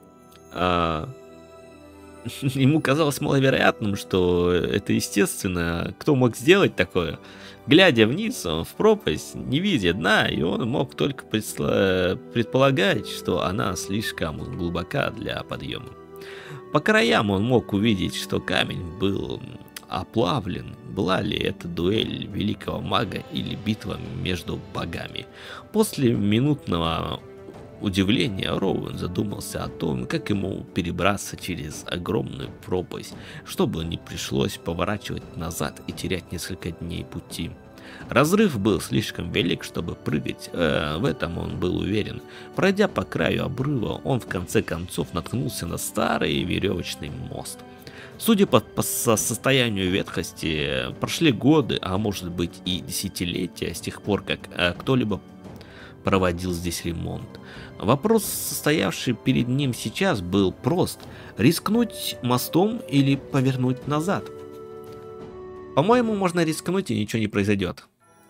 ему казалось маловероятным, что это естественно, кто мог сделать такое. Глядя вниз, в пропасть, не видя дна, и он мог только предполагать, что она слишком глубока для подъема. По краям он мог увидеть, что камень был оплавлен. Была ли это дуэль великого мага или битва между богами? После минутного удивления Роуэн задумался о том, как ему перебраться через огромную пропасть, чтобы не пришлось поворачивать назад и терять несколько дней пути. Разрыв был слишком велик, чтобы прыгать, в этом он был уверен. Пройдя по краю обрыва, он в конце концов наткнулся на старый веревочный мост. Судя по состоянию ветхости, прошли годы, а может быть и десятилетия с тех пор, как кто-либо проводил здесь ремонт. Вопрос, стоявший перед ним сейчас, был прост: рискнуть мостом или повернуть назад? По-моему, можно рискнуть, и ничего не произойдет.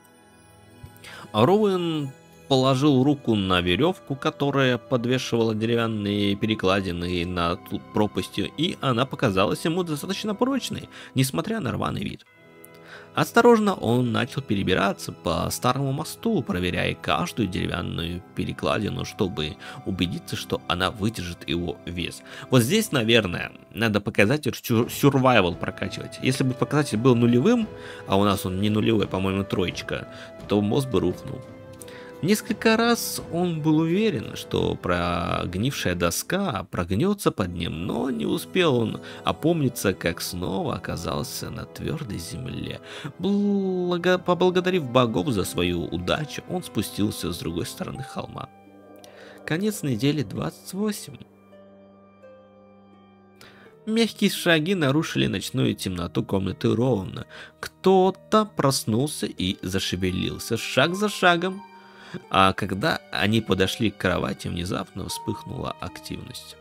Роуэн положил руку на веревку, которая подвешивала деревянные перекладины над пропастью, и она показалась ему достаточно прочной, несмотря на рваный вид. Осторожно он начал перебираться по старому мосту, проверяя каждую деревянную перекладину, чтобы убедиться, что она выдержит его вес. Вот здесь, наверное, надо показатель survival прокачивать. Если бы показатель был нулевым, а у нас он не нулевой, по-моему, троечка, то мост бы рухнул. Несколько раз он был уверен, что прогнившая доска прогнется под ним, но не успел он опомниться, как снова оказался на твердой земле. Поблагодарив богов за свою удачу, он спустился с другой стороны холма. Конец недели 28. Мягкие шаги нарушили ночную темноту комнаты Роуна. Кто-то проснулся и зашевелился шаг за шагом. А когда они подошли к кровати, внезапно вспыхнула активность.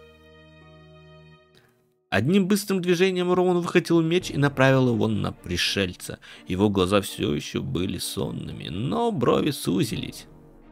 Одним быстрым движением Роун выхватил меч и направил его на пришельца. Его глаза все еще были сонными, но брови сузились.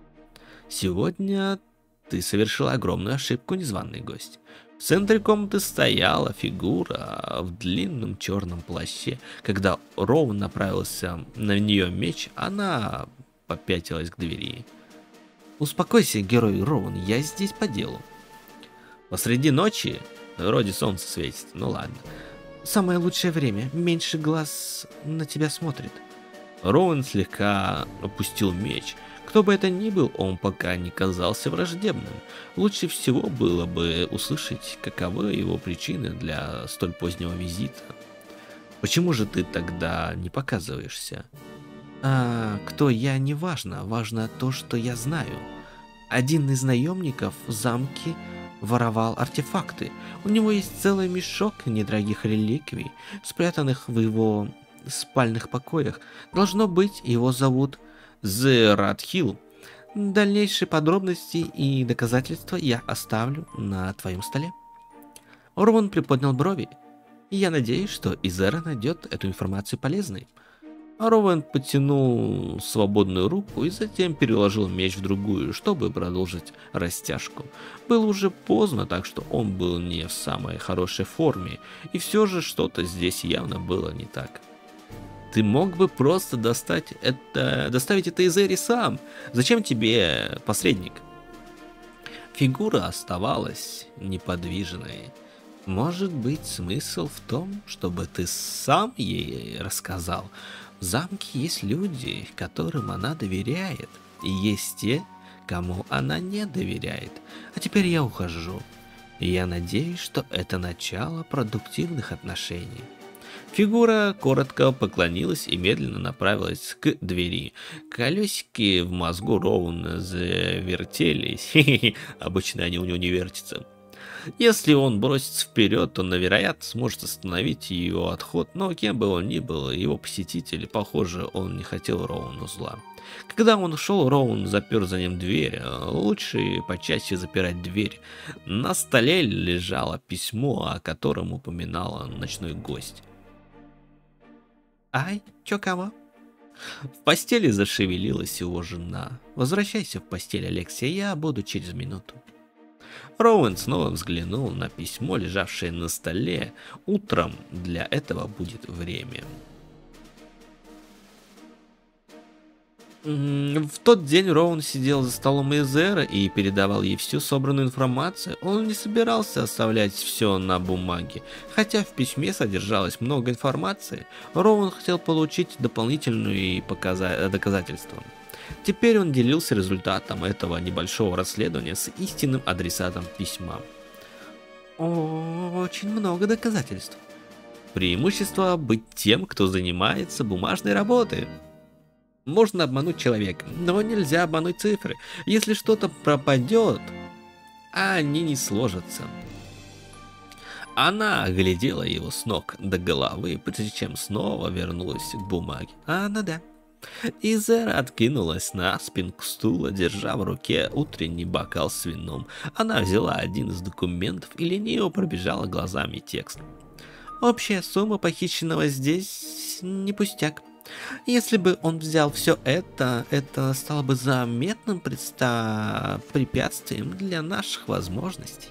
«Сегодня ты совершил огромную ошибку, незваный гость». В центре комнаты стояла фигура в длинном черном плаще. Когда Роун направился на нее меч, она попятилась к двери. «Успокойся, герой Роун, я здесь по делу». Посреди ночи... Вроде солнце светит, ну ладно. Самое лучшее время, меньше глаз на тебя смотрит. Роуэн слегка опустил меч. Кто бы это ни был, он пока не казался враждебным. Лучше всего было бы услышать, каковы его причины для столь позднего визита. Почему же ты тогда не показываешься? Кто я, не важно. Важно то, что я знаю. Один из наемников в замке воровал артефакты. У него есть целый мешок недорогих реликвий, спрятанных в его спальных покоях. Должно быть, его зовут Зератхил. Дальнейшие подробности и доказательства я оставлю на твоем столе. Орван приподнял брови. Я надеюсь, что Изера найдет эту информацию полезной. Роуэн потянул свободную руку и затем переложил меч в другую, чтобы продолжить растяжку. Было уже поздно, так что он был не в самой хорошей форме, и все же что-то здесь явно было не так. Ты мог бы просто доставить это Изере сам. Зачем тебе посредник? Фигура оставалась неподвижной. Может быть, смысл в том, чтобы ты сам ей рассказал? В замке есть люди, которым она доверяет, и есть те, кому она не доверяет. А теперь я ухожу. И я надеюсь, что это начало продуктивных отношений. Фигура коротко поклонилась и медленно направилась к двери. Колесики в мозгу Роуна завертелись. Обычно они у него не вертятся. Если он бросится вперед, то, вероятно, сможет остановить его отход, но кем бы он ни был, его посетитель, похоже, он не хотел Роуну зла. Когда он ушел, Роун запер за ним дверь. Лучше почаще запирать дверь. На столе лежало письмо, о котором упоминала ночной гость. «Ай, чё кого?» В постели зашевелилась его жена. «Возвращайся в постель, Алексей, я буду через минуту». Роуэн снова взглянул на письмо, лежавшее на столе. Утром для этого будет время. В тот день Роуэн сидел за столом Изеры и передавал ей всю собранную информацию. Он не собирался оставлять все на бумаге. Хотя в письме содержалось много информации, Роуэн хотел получить дополнительные доказательства. Теперь он делился результатом этого небольшого расследования с истинным адресатом письма. Очень много доказательств. Преимущество быть тем, кто занимается бумажной работой. Можно обмануть человека, но нельзя обмануть цифры. Если что-то пропадет, они не сложатся. Она оглядела его с ног до головы, прежде чем снова вернулась к бумаге. Ну да. Изера откинулась на спинку стула, держа в руке утренний бокал с вином. Она взяла один из документов и лениво пробежала глазами текст. Общая сумма похищенного здесь не пустяк. Если бы он взял все это стало бы заметным препятствием для наших возможностей.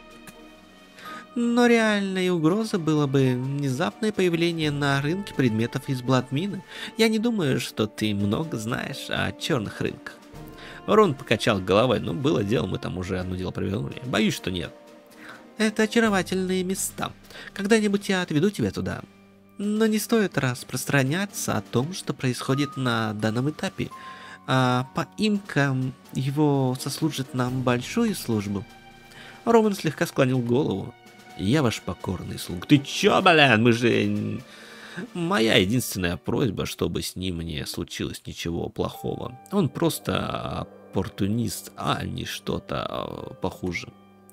Но реальной угрозой было бы внезапное появление на рынке предметов из Бладмина. Я не думаю, что ты много знаешь о черных рынках. Рон покачал головой, но было дело, мы там уже одно дело провернули. Боюсь, что нет. Это очаровательные места. Когда-нибудь я отведу тебя туда. Но не стоит распространяться о том, что происходит на данном этапе. Поимка его сослужит нам большую службу. Роман слегка склонил голову. Я ваш покорный слуг. Ты чё, блин, мы же... Моя единственная просьба, чтобы с ним не случилось ничего плохого. Он просто оппортунист, а не что-то похуже.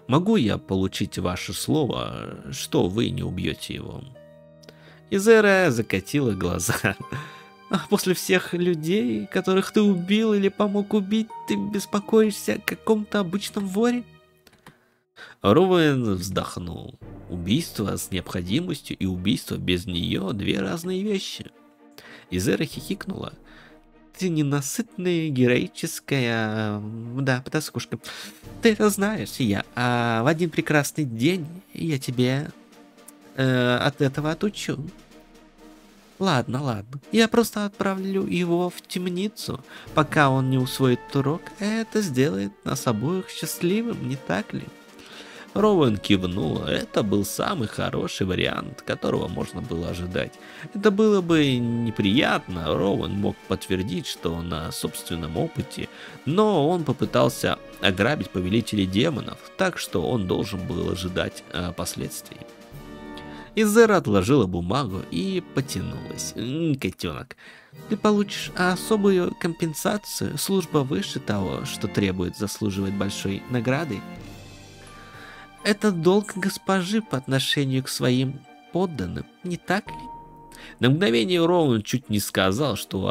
Могу я получить ваше слово, что вы не убьете его? Изера закатила глаза. После всех людей, которых ты убил или помог убить, ты беспокоишься о каком-то обычном воре? Роуэн вздохнул. Убийство с необходимостью и убийство без нее — две разные вещи. Изера хихикнула. Ты ненасытная, героическая... Да, потаскушка. Ты это знаешь, в один прекрасный день я тебе от этого отучу. Ладно. Я просто отправлю его в темницу, пока он не усвоит урок. Это сделает нас обоих счастливым, не так ли? Роуэн кивнула. Это был самый хороший вариант, которого можно было ожидать. Это было бы неприятно, Роуэн мог подтвердить, что на собственном опыте, но он попытался ограбить повелителей демонов, так что он должен был ожидать последствий. Изера отложила бумагу и потянулась. Котенок, ты получишь особую компенсацию, служба выше того, что требует заслуживать большой награды. Это долг госпожи по отношению к своим подданным, не так ли? На мгновение Роуэн чуть не сказал, что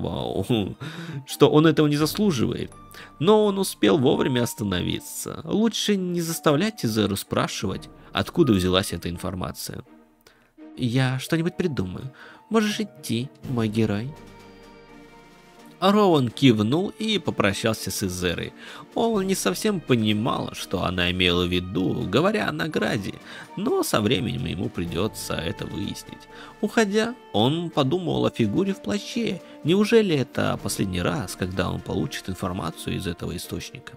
он этого не заслуживает. Но он успел вовремя остановиться. Лучше не заставлять Изеру спрашивать, откуда взялась эта информация. Я что-нибудь придумаю. Можешь идти, мой герой. Роуэн кивнул и попрощался с Изерой. Он не совсем понимал, что она имела в виду, говоря о награде, но со временем ему придется это выяснить. Уходя, он подумал о фигуре в плаще. Неужели это последний раз, когда он получит информацию из этого источника?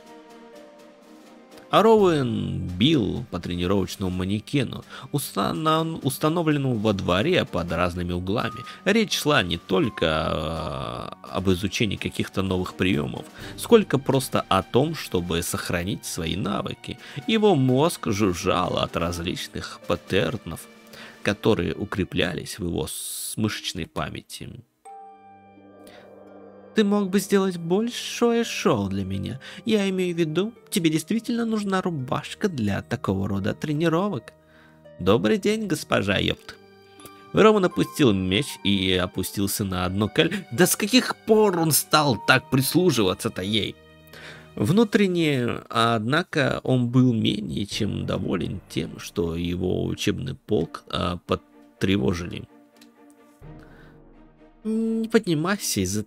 Роуэн бил по тренировочному манекену, установленному во дворе под разными углами. Речь шла не только об изучении каких-то новых приемов, сколько просто о том, чтобы сохранить свои навыки. Его мозг жужжал от различных паттернов, которые укреплялись в его мышечной памяти. Ты мог бы сделать большое шоу для меня. Я имею в виду, тебе действительно нужна рубашка для такого рода тренировок. Добрый день, госпожа Йопт. Роман опустил меч и опустился на одно колено. Да с каких пор он стал так прислуживаться-то ей? Внутренне, однако, он был менее чем доволен тем, что его учебный полк потревожили. Не поднимайся из-за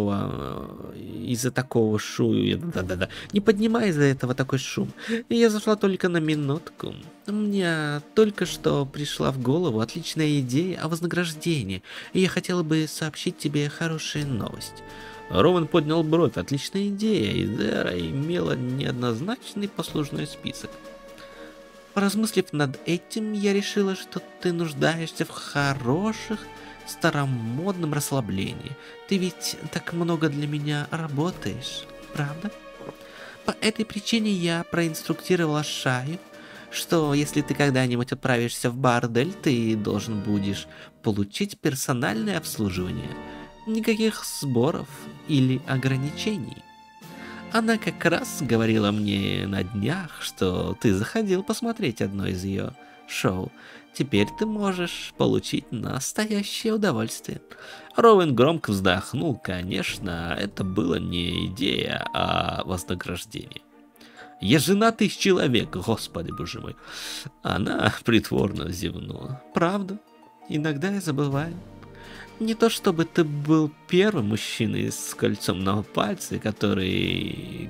такого шума. Да. Не поднимай из-за этого такой шум. Я зашла только на минутку. Мне только что пришла в голову отличная идея о вознаграждении, и я хотела бы сообщить тебе хорошую новость. Роман поднял бровь. Отличная идея. Изера имела неоднозначный послужной список. Поразмыслив над этим, я решила, что ты нуждаешься в хороших, старомодном расслаблении. Ты ведь так много для меня работаешь, правда? По этой причине я проинструктировала Шаю, что если ты когда-нибудь отправишься в бордель, ты должен будешь получить персональное обслуживание. Никаких сборов или ограничений. Она как раз говорила мне на днях, что ты заходил посмотреть одно из ее шоу. Теперь ты можешь получить настоящее удовольствие. Роуэн громко вздохнул. Конечно, это была не идея, а вознаграждение. Я женатый человек, господи боже мой. Она притворно зевнула. Правда? Иногда я забываю. Не то чтобы ты был первым мужчиной с кольцом на пальце, который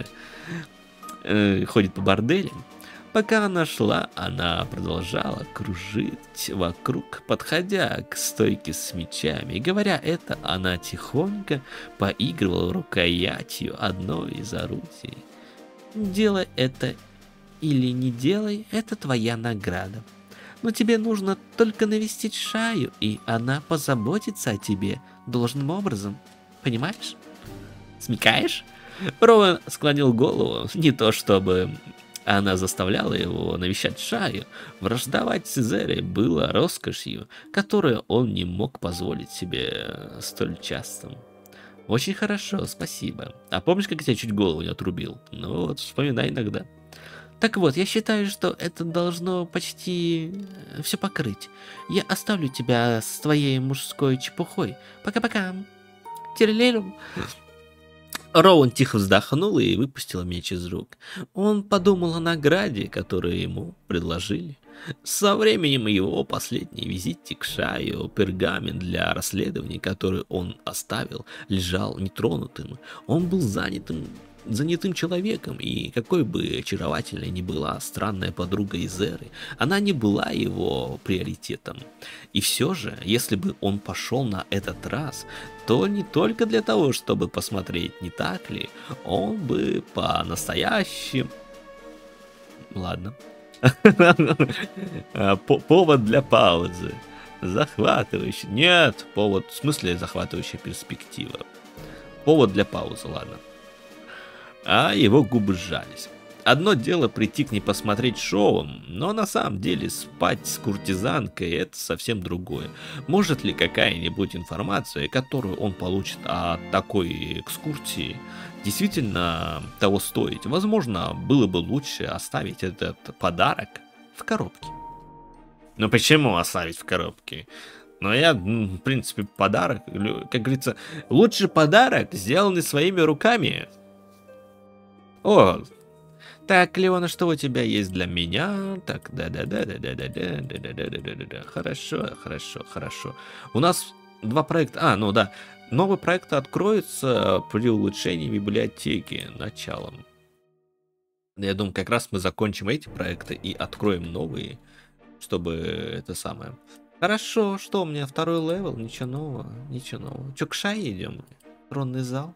ходит по борделям. Пока она шла, она продолжала кружить вокруг, подходя к стойке с мечами. И говоря это, она тихонько поигрывала рукоятью одной из орудий. Делай это или не делай, это твоя награда. Но тебе нужно только навестить Шаю, и она позаботится о тебе должным образом. Понимаешь? Смекаешь? Роуэн склонил голову, не то чтобы она заставляла его навещать Шаю. Враждовать с Изерой было роскошью, которую он не мог позволить себе столь часто. Очень хорошо, спасибо. А помнишь, как я тебе чуть голову не отрубил? Ну вот, вспоминай иногда. Так вот, я считаю, что это должно почти все покрыть. Я оставлю тебя с твоей мужской чепухой. Пока-пока. Тирелеру. Роуэн тихо вздохнул и выпустил меч из рук. Он подумал о награде, которую ему предложили. Со временем его последний визит к Шаю, пергамент для расследований, который он оставил, лежал нетронутым. Он был занятым человеком, и какой бы очаровательной ни была странная подруга Изеры, она не была его приоритетом. И все же, если бы он пошел на этот раз, то не только для того, чтобы посмотреть, не так ли, он бы по-настоящему... Ладно. Повод для паузы. Захватывающий. Нет, повод, в смысле захватывающая перспектива. Повод для паузы, ладно. А его губы сжались. Одно дело прийти к ней посмотреть шоу, но на самом деле спать с куртизанкой это совсем другое. Может ли какая-нибудь информация, которую он получит от такой экскурсии, действительно того стоить? Возможно, было бы лучше оставить этот подарок в коробке. Но почему оставить в коробке? Но я, в принципе, подарок, как говорится, лучший подарок, сделанный своими руками. О, так, Леона, что у тебя есть для меня? Так, да-да-да-да-да-да-да-да-да-да-да-да-да. Хорошо. У нас два проекта. Ну да. Новый проект откроется при улучшении библиотеки началом. Я думаю, как раз мы закончим эти проекты и откроем новые, чтобы это самое. Хорошо, что у меня второй левел? Ничего нового. Че, к Шае идем? Тронный зал?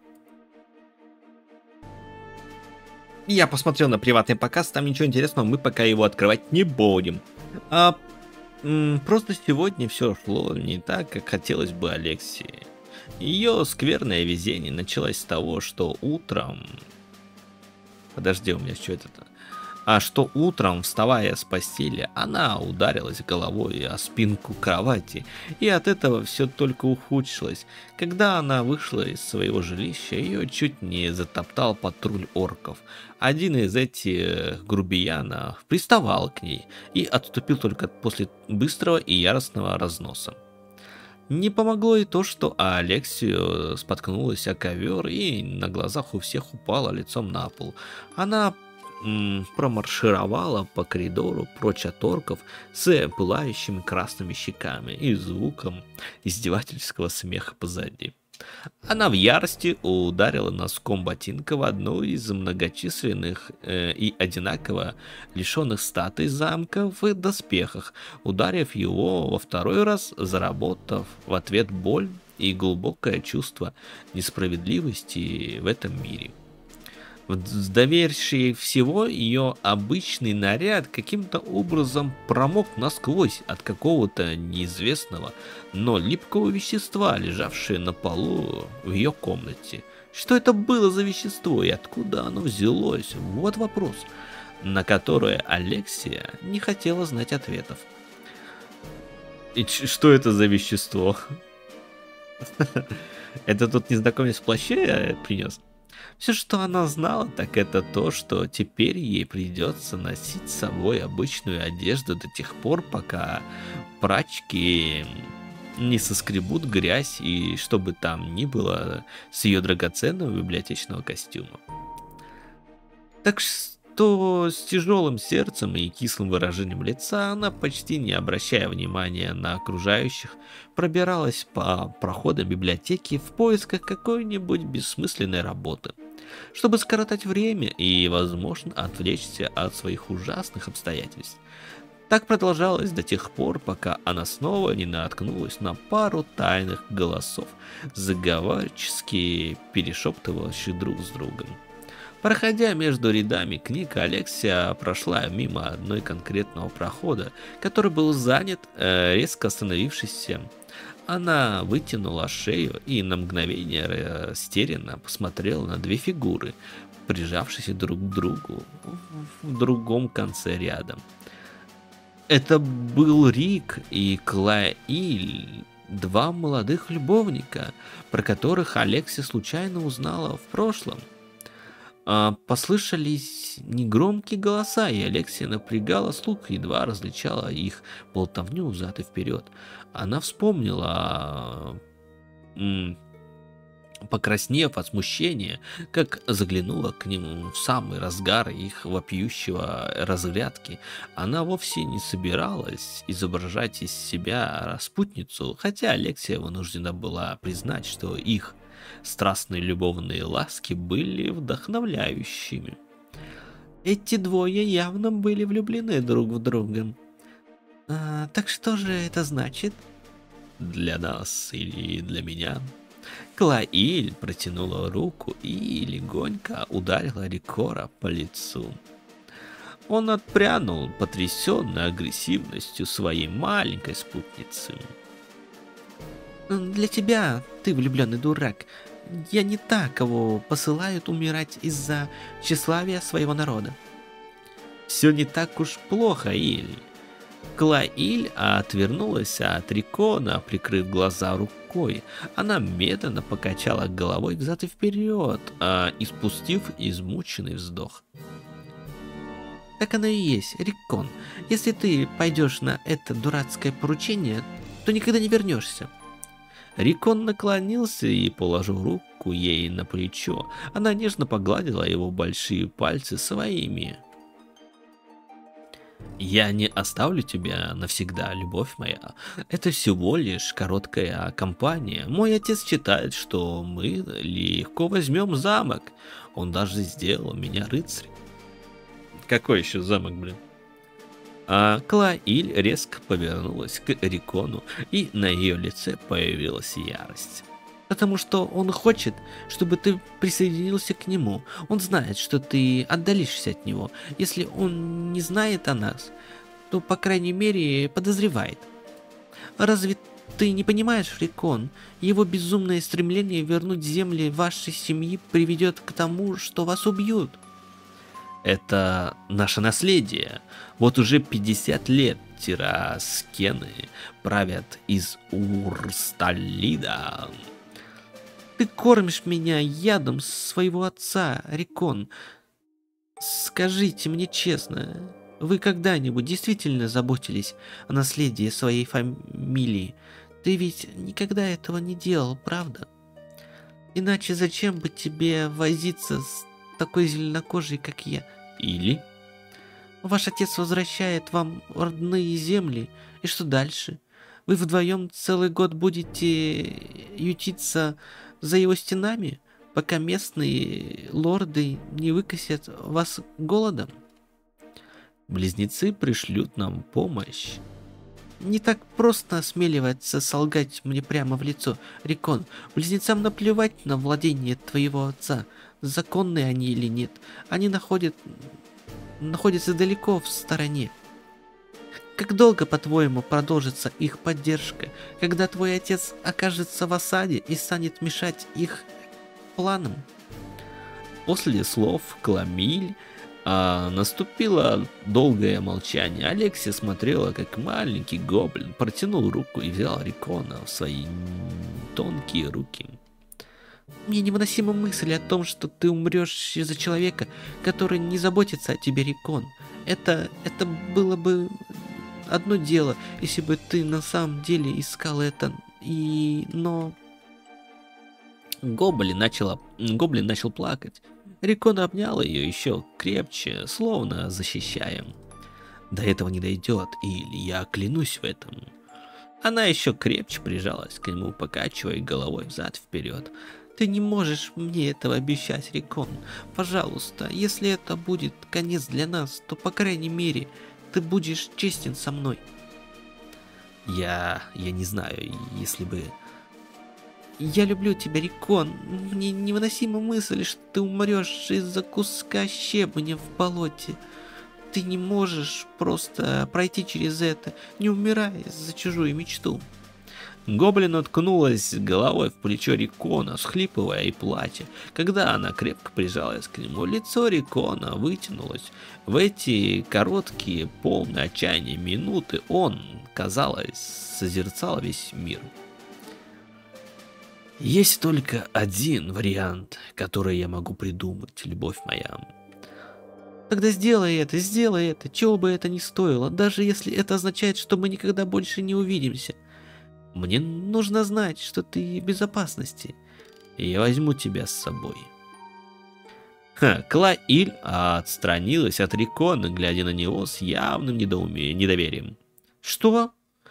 Я посмотрел на приватный показ, там ничего интересного, мы пока его открывать не будем. Просто сегодня все шло не так, как хотелось бы Алексии. Ее скверное везение началось с того, что утром... Подожди, у меня что это-то? Что утром, вставая с постели, она ударилась головой о спинку кровати, и от этого все только ухудшилось. Когда она вышла из своего жилища, ее чуть не затоптал патруль орков. Один из этих грубиянов приставал к ней и отступил только после быстрого и яростного разноса. Не помогло и то, что Алексию споткнулась о ковер и на глазах у всех упала лицом на пол. Она промаршировала по коридору прочь от орков с пылающими красными щеками и звуком издевательского смеха позади. Она в ярости ударила носком ботинка в одну из многочисленных и одинаково лишенных статуй замка в доспехах, ударив его во второй раз, заработав в ответ боль и глубокое чувство несправедливости в этом мире. Доверивший всего, ее обычный наряд каким-то образом промок насквозь от какого-то неизвестного, но липкого вещества, лежавшее на полу в ее комнате. Что это было за вещество и откуда оно взялось? Вот вопрос, на который Алексия не хотела знать ответов. И что это за вещество? Это тут незнакомец в плаще принес? Все, что она знала, так это то, что теперь ей придется носить с собой обычную одежду до тех пор, пока прачки не соскребут грязь и что бы там ни было с ее драгоценного библиотечного костюма. Так что с тяжелым сердцем и кислым выражением лица она, почти не обращая внимания на окружающих, пробиралась по проходам библиотеки в поисках какой-нибудь бессмысленной работы, чтобы скоротать время и, возможно, отвлечься от своих ужасных обстоятельств. Так продолжалось до тех пор, пока она снова не наткнулась на пару тайных голосов, заговорчески перешептывающих друг с другом. Проходя между рядами книг, Алексия прошла мимо одной конкретного прохода, который был занят резко остановившейся. Она вытянула шею и на мгновение растерянно посмотрела на две фигуры, прижавшиеся друг к другу в другом конце ряда. Это был Рик и Клаиль, два молодых любовника, про которых Алексия случайно узнала в прошлом. Послышались негромкие голоса, и Алексия напрягала слух, едва различала их болтовню взад и вперед. Она вспомнила, покраснев от смущения, как заглянула к нему в самый разгар их вопиющего разрядки. Она вовсе не собиралась изображать из себя распутницу, хотя Алексия вынуждена была признать, что их страстные любовные ласки были вдохновляющими. Эти двое явно были влюблены друг в друга. Так что же это значит? Для нас или для меня? Клаиль протянула руку и легонько ударила Рикора по лицу. Он отпрянул, потрясенный агрессивностью своей маленькой спутницы. «Для тебя, ты влюбленный дурак, я не та, кого посылают умирать из-за тщеславия своего народа». «Все не так уж плохо, Иль». Клаиль отвернулась от Рикона, прикрыв глаза рукой. Она медленно покачала головой взад и вперед, испустив измученный вздох. «Так оно и есть, Рикон. Если ты пойдешь на это дурацкое поручение, то никогда не вернешься». Рикон наклонился и положил руку ей на плечо. Она нежно погладила его большие пальцы своими. «Я не оставлю тебя навсегда, любовь моя. Это всего лишь короткая кампания. Мой отец считает, что мы легко возьмем замок. Он даже сделал меня рыцарем». «Какой еще замок, блин?» Клаиль резко повернулась к Рикону, и на ее лице появилась ярость. «Потому что он хочет, чтобы ты присоединился к нему. Он знает, что ты отдалишься от него. Если он не знает о нас, то, по крайней мере, подозревает. Разве ты не понимаешь, Рикон? Его безумное стремление вернуть земли вашей семьи приведет к тому, что вас убьют». «Это наше наследие. Вот уже 50 лет Тираскены правят из Урсталида». «Ты кормишь меня ядом своего отца, Рикон. Скажите мне честно, вы когда-нибудь действительно заботились о наследии своей фамилии? Ты ведь никогда этого не делал, правда? Иначе зачем бы тебе возиться с такой зеленокожей, как я? Или ваш отец возвращает вам родные земли, и что дальше? Вы вдвоем целый год будете ютиться за его стенами, пока местные лорды не выкосят вас голодом? Близнецы пришлют нам помощь». «Не так просто осмеливаться солгать мне прямо в лицо, Рикон. Близнецам наплевать на владение твоего отца, законные они или нет. Они находятся далеко в стороне. Как долго, по-твоему, продолжится их поддержка, когда твой отец окажется в осаде и станет мешать их планам?» После слов Клаиль наступило долгое молчание. Алексия смотрела, как маленький гоблин протянул руку и взял Рикона в свои тонкие руки. «Мне невыносима мысль о том, что ты умрешь из-за человека, который не заботится о тебе, Рикон. Это было бы одно дело, если бы ты на самом деле искал это, но...» Гоблин начал плакать. Рикон обнял ее еще крепче, словно защищая. «До этого не дойдет, или я клянусь в этом». Она еще крепче прижалась к нему, покачивая головой взад-вперед. «Ты не можешь мне этого обещать, Рикон. Пожалуйста, если это будет конец для нас, то, по крайней мере, ты будешь честен со мной». Я не знаю, если бы... «Я люблю тебя, Рикон. Мне невыносима мысль, что ты умрешь из-за куска щебня в болоте. Ты не можешь просто пройти через это, не умирая за чужую мечту». Гоблин уткнулась головой в плечо Рикона, всхлипывая и плача. Когда она крепко прижалась к нему, лицо Рикона вытянулось. В эти короткие, полные отчаяния минуты он, казалось, созерцал весь мир. Есть только один вариант, который я могу придумать, любовь моя. Тогда сделай это, чего бы это ни стоило, даже если это означает, что мы никогда больше не увидимся. Мне нужно знать, что ты в безопасности, и я возьму тебя с собой. Клаиль отстранилась от Рикона, глядя на него с явным недоверием. Что?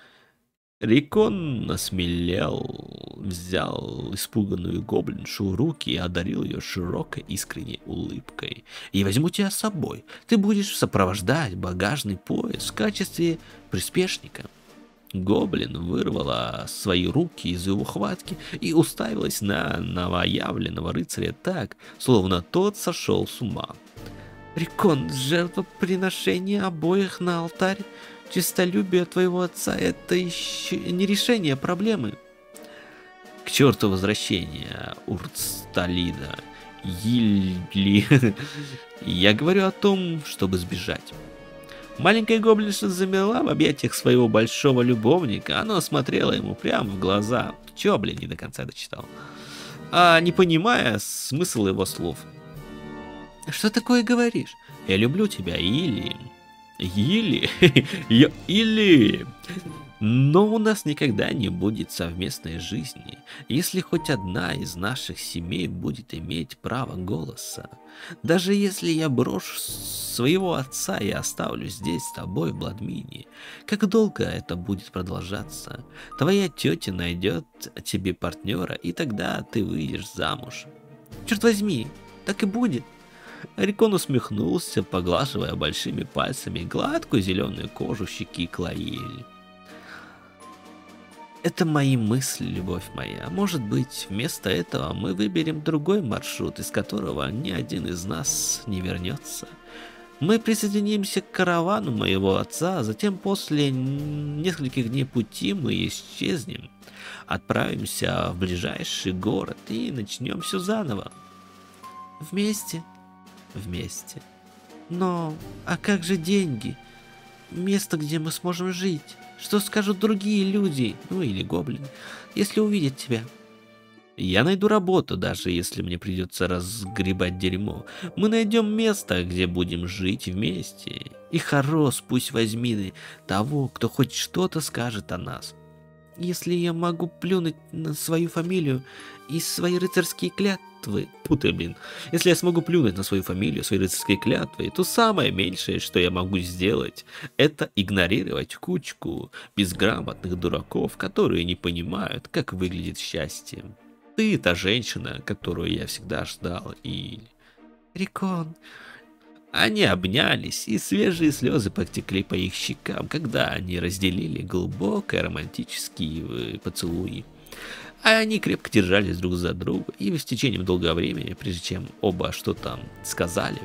Рикон осмелел, взял испуганную гоблиншу в руки и одарил ее широкой искренней улыбкой. «Я возьму тебя с собой. Ты будешь сопровождать багажный поезд в качестве приспешника». Гоблин вырвала свои руки из его хватки и уставилась на новоявленного рыцаря так, словно тот сошел с ума. «Рикон, жертвоприношение обоих на алтарь. Честолюбие твоего отца — это еще не решение проблемы». К черту возвращения, Урцталида. Или... Я говорю о том, чтобы сбежать. Маленькая гоблинша замерла в объятиях своего большого любовника. Она смотрела ему прямо в глаза. Чё, блин, не до конца дочитал. Не понимая смысл его слов. «Что такое говоришь? Я люблю тебя, Или...» Или... Но у нас никогда не будет совместной жизни, если хоть одна из наших семей будет иметь право голоса. Даже если я брошу своего отца и оставлю здесь с тобой в Бладмине, как долго это будет продолжаться? Твоя тетя найдет тебе партнера, и тогда ты выйдешь замуж. Черт возьми, так и будет. Рикон усмехнулся, поглаживая большими пальцами гладкую зеленую кожу щеки Клаиль. Это мои мысли, любовь моя. Может быть, вместо этого мы выберем другой маршрут, из которого ни один из нас не вернется. Мы присоединимся к каравану моего отца, а затем после нескольких дней пути мы исчезнем. Отправимся в ближайший город и начнем все заново. Вместе. Вместе. Но, а как же деньги? Место, где мы сможем жить? Что скажут другие люди, ну или гоблины, если увидят тебя? Я найду работу, даже если мне придется разгребать дерьмо. Мы найдем место, где будем жить вместе. И Хорос пусть возьми того, кто хоть что-то скажет о нас. Если я могу плюнуть на свою фамилию и свои рыцарские клятвы... Если я смогу плюнуть на свою фамилию, свои рыцарские клятвы, то самое меньшее, что я могу сделать, это игнорировать кучку безграмотных дураков, которые не понимают, как выглядит счастье. Ты та женщина, которую я всегда ждал, и... Рикон... Они обнялись, и свежие слезы потекли по их щекам, когда они разделили глубокие романтические поцелуи. А они крепко держались друг за друга, и в течение долгого времени, прежде чем оба что-то сказали,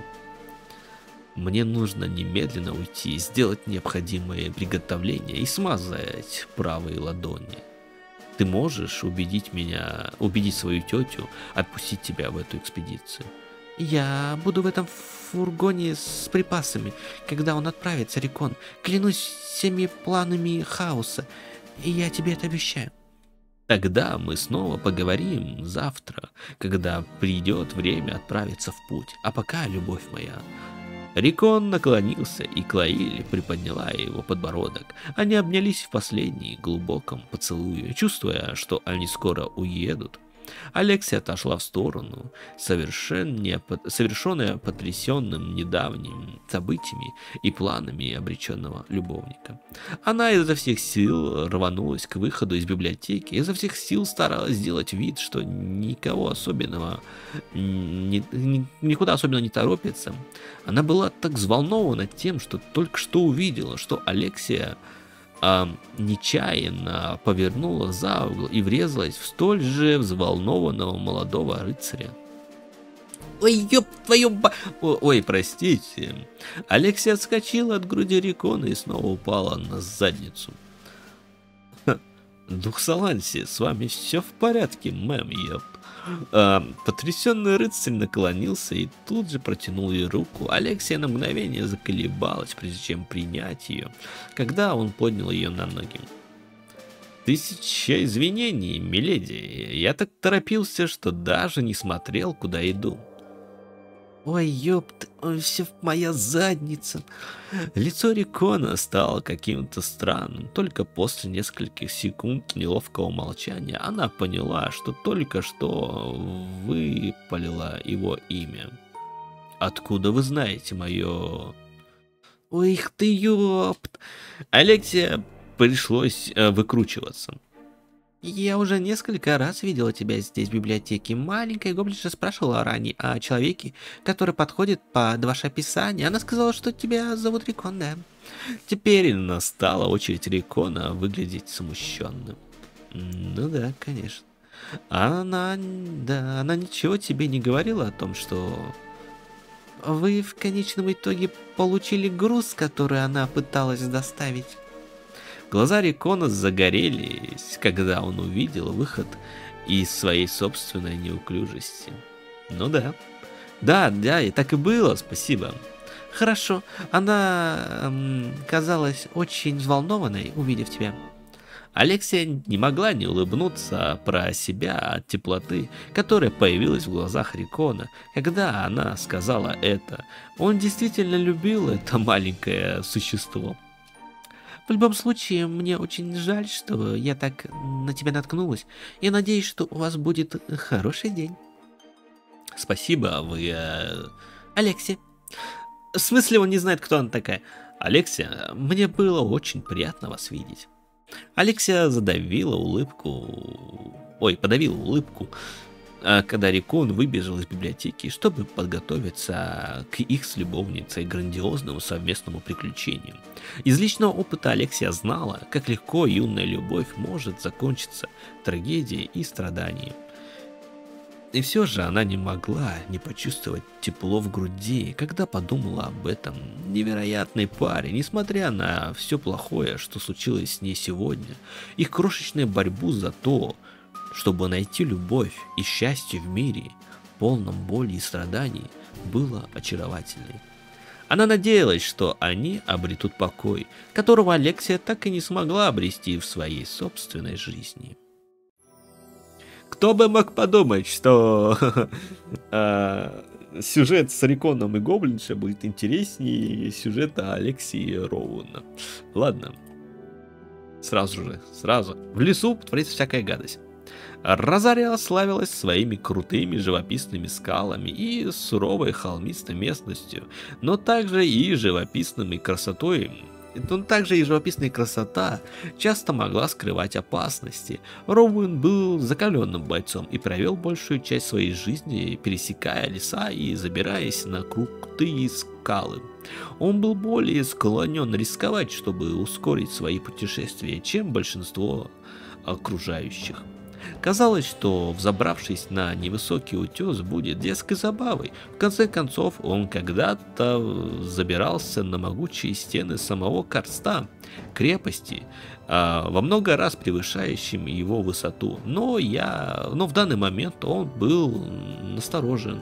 мне нужно немедленно уйти, сделать необходимые приготовления и смазать правые ладони. Ты можешь убедить свою тетю отпустить тебя в эту экспедицию? Я буду в этом фургоне с припасами, когда он отправится, Рикон. Клянусь всеми планами хаоса, и я тебе это обещаю. Тогда мы снова поговорим завтра, когда придет время отправиться в путь. А пока, любовь моя... Рикон наклонился, и Клаиль приподняла его подбородок. Они обнялись в последнем глубоком поцелуе, чувствуя, что они скоро уедут. Алексия отошла в сторону, совершенная потрясенным недавними событиями и планами обреченного любовника. Она изо всех сил рванулась к выходу из библиотеки, изо всех сил старалась сделать вид, что никуда особенно не торопится. Она была так взволнована тем, что только что увидела, что Алексия нечаянно повернула за угол и врезалась в столь же взволнованного молодого рыцаря. Ой, ёб твою Ой, простите. Алексия отскочила от груди Рикона и снова упала на задницу. Духсаланси, с вами все в порядке, мэм, ёб. Потрясенный рыцарь наклонился и тут же протянул ей руку. Алексия на мгновение заколебалась, прежде чем принять ее, когда он поднял ее на ноги. Тысяча извинений, миледи. Я так торопился, что даже не смотрел, куда иду. Ой, ёпт, все моя задница. Лицо Рикона стало каким-то странным. Только после нескольких секунд неловкого молчания она поняла, что только что выпалила его имя. Откуда вы знаете мое... Ой, ты ёпт. Алексия пришлось выкручиваться. Я уже несколько раз видела тебя здесь, в библиотеке. Маленькая гоблинша спрашивала ранее о человеке, который подходит под ваше описание. Она сказала, что тебя зовут Рикон, да? Теперь настала очередь Рикона выглядеть смущенным. Ну да, конечно. Она ничего тебе не говорила о том, что... Вы в конечном итоге получили груз, который она пыталась доставить? Глаза Рикона загорелись, когда он увидел выход из своей собственной неуклюжести. Ну да. Да, и так и было, спасибо. Хорошо, она казалась очень взволнованной, увидев тебя. Алексия не могла не улыбнуться про себя от теплоты, которая появилась в глазах Рикона, когда она сказала это. Он действительно любил это маленькое существо. В любом случае, мне очень жаль, что я так на тебя наткнулась. Я надеюсь, что у вас будет хороший день. Спасибо, вы... Алексия. В смысле, он не знает, кто она такая? Алексия, мне было очень приятно вас видеть. Алексия подавила улыбку, когда Рикон выбежал из библиотеки, чтобы подготовиться к их с любовницей грандиозному совместному приключению. Из личного опыта Алексия знала, как легко юная любовь может закончиться трагедией и страданием. И все же она не могла не почувствовать тепло в груди, когда подумала об этом невероятной паре, несмотря на все плохое, что случилось с ней сегодня, их крошечную борьбу за то, чтобы найти любовь и счастье в мире, полном боли и страданий, было очаровательной. Она надеялась, что они обретут покой, которого Алексия так и не смогла обрести в своей собственной жизни. Кто бы мог подумать, что сюжет с Риконом и Гоблиншей будет интереснее сюжета Алексии Роуэна. Ладно. Сразу. В лесу творится всякая гадость. Розария славилась своими крутыми живописными скалами и суровой холмистой местностью, но также и живописной красотой. живописная красота часто могла скрывать опасности. Роуэн был закаленным бойцом и провел большую часть своей жизни, пересекая леса и забираясь на крутые скалы. Он был более склонен рисковать, чтобы ускорить свои путешествия, чем большинство окружающих. Казалось, что взобравшись на невысокий утес будет детской забавой. В конце концов, он когда-то забирался на могучие стены самого Карста, крепости, во много раз превышающим его высоту. Но в данный момент он был насторожен.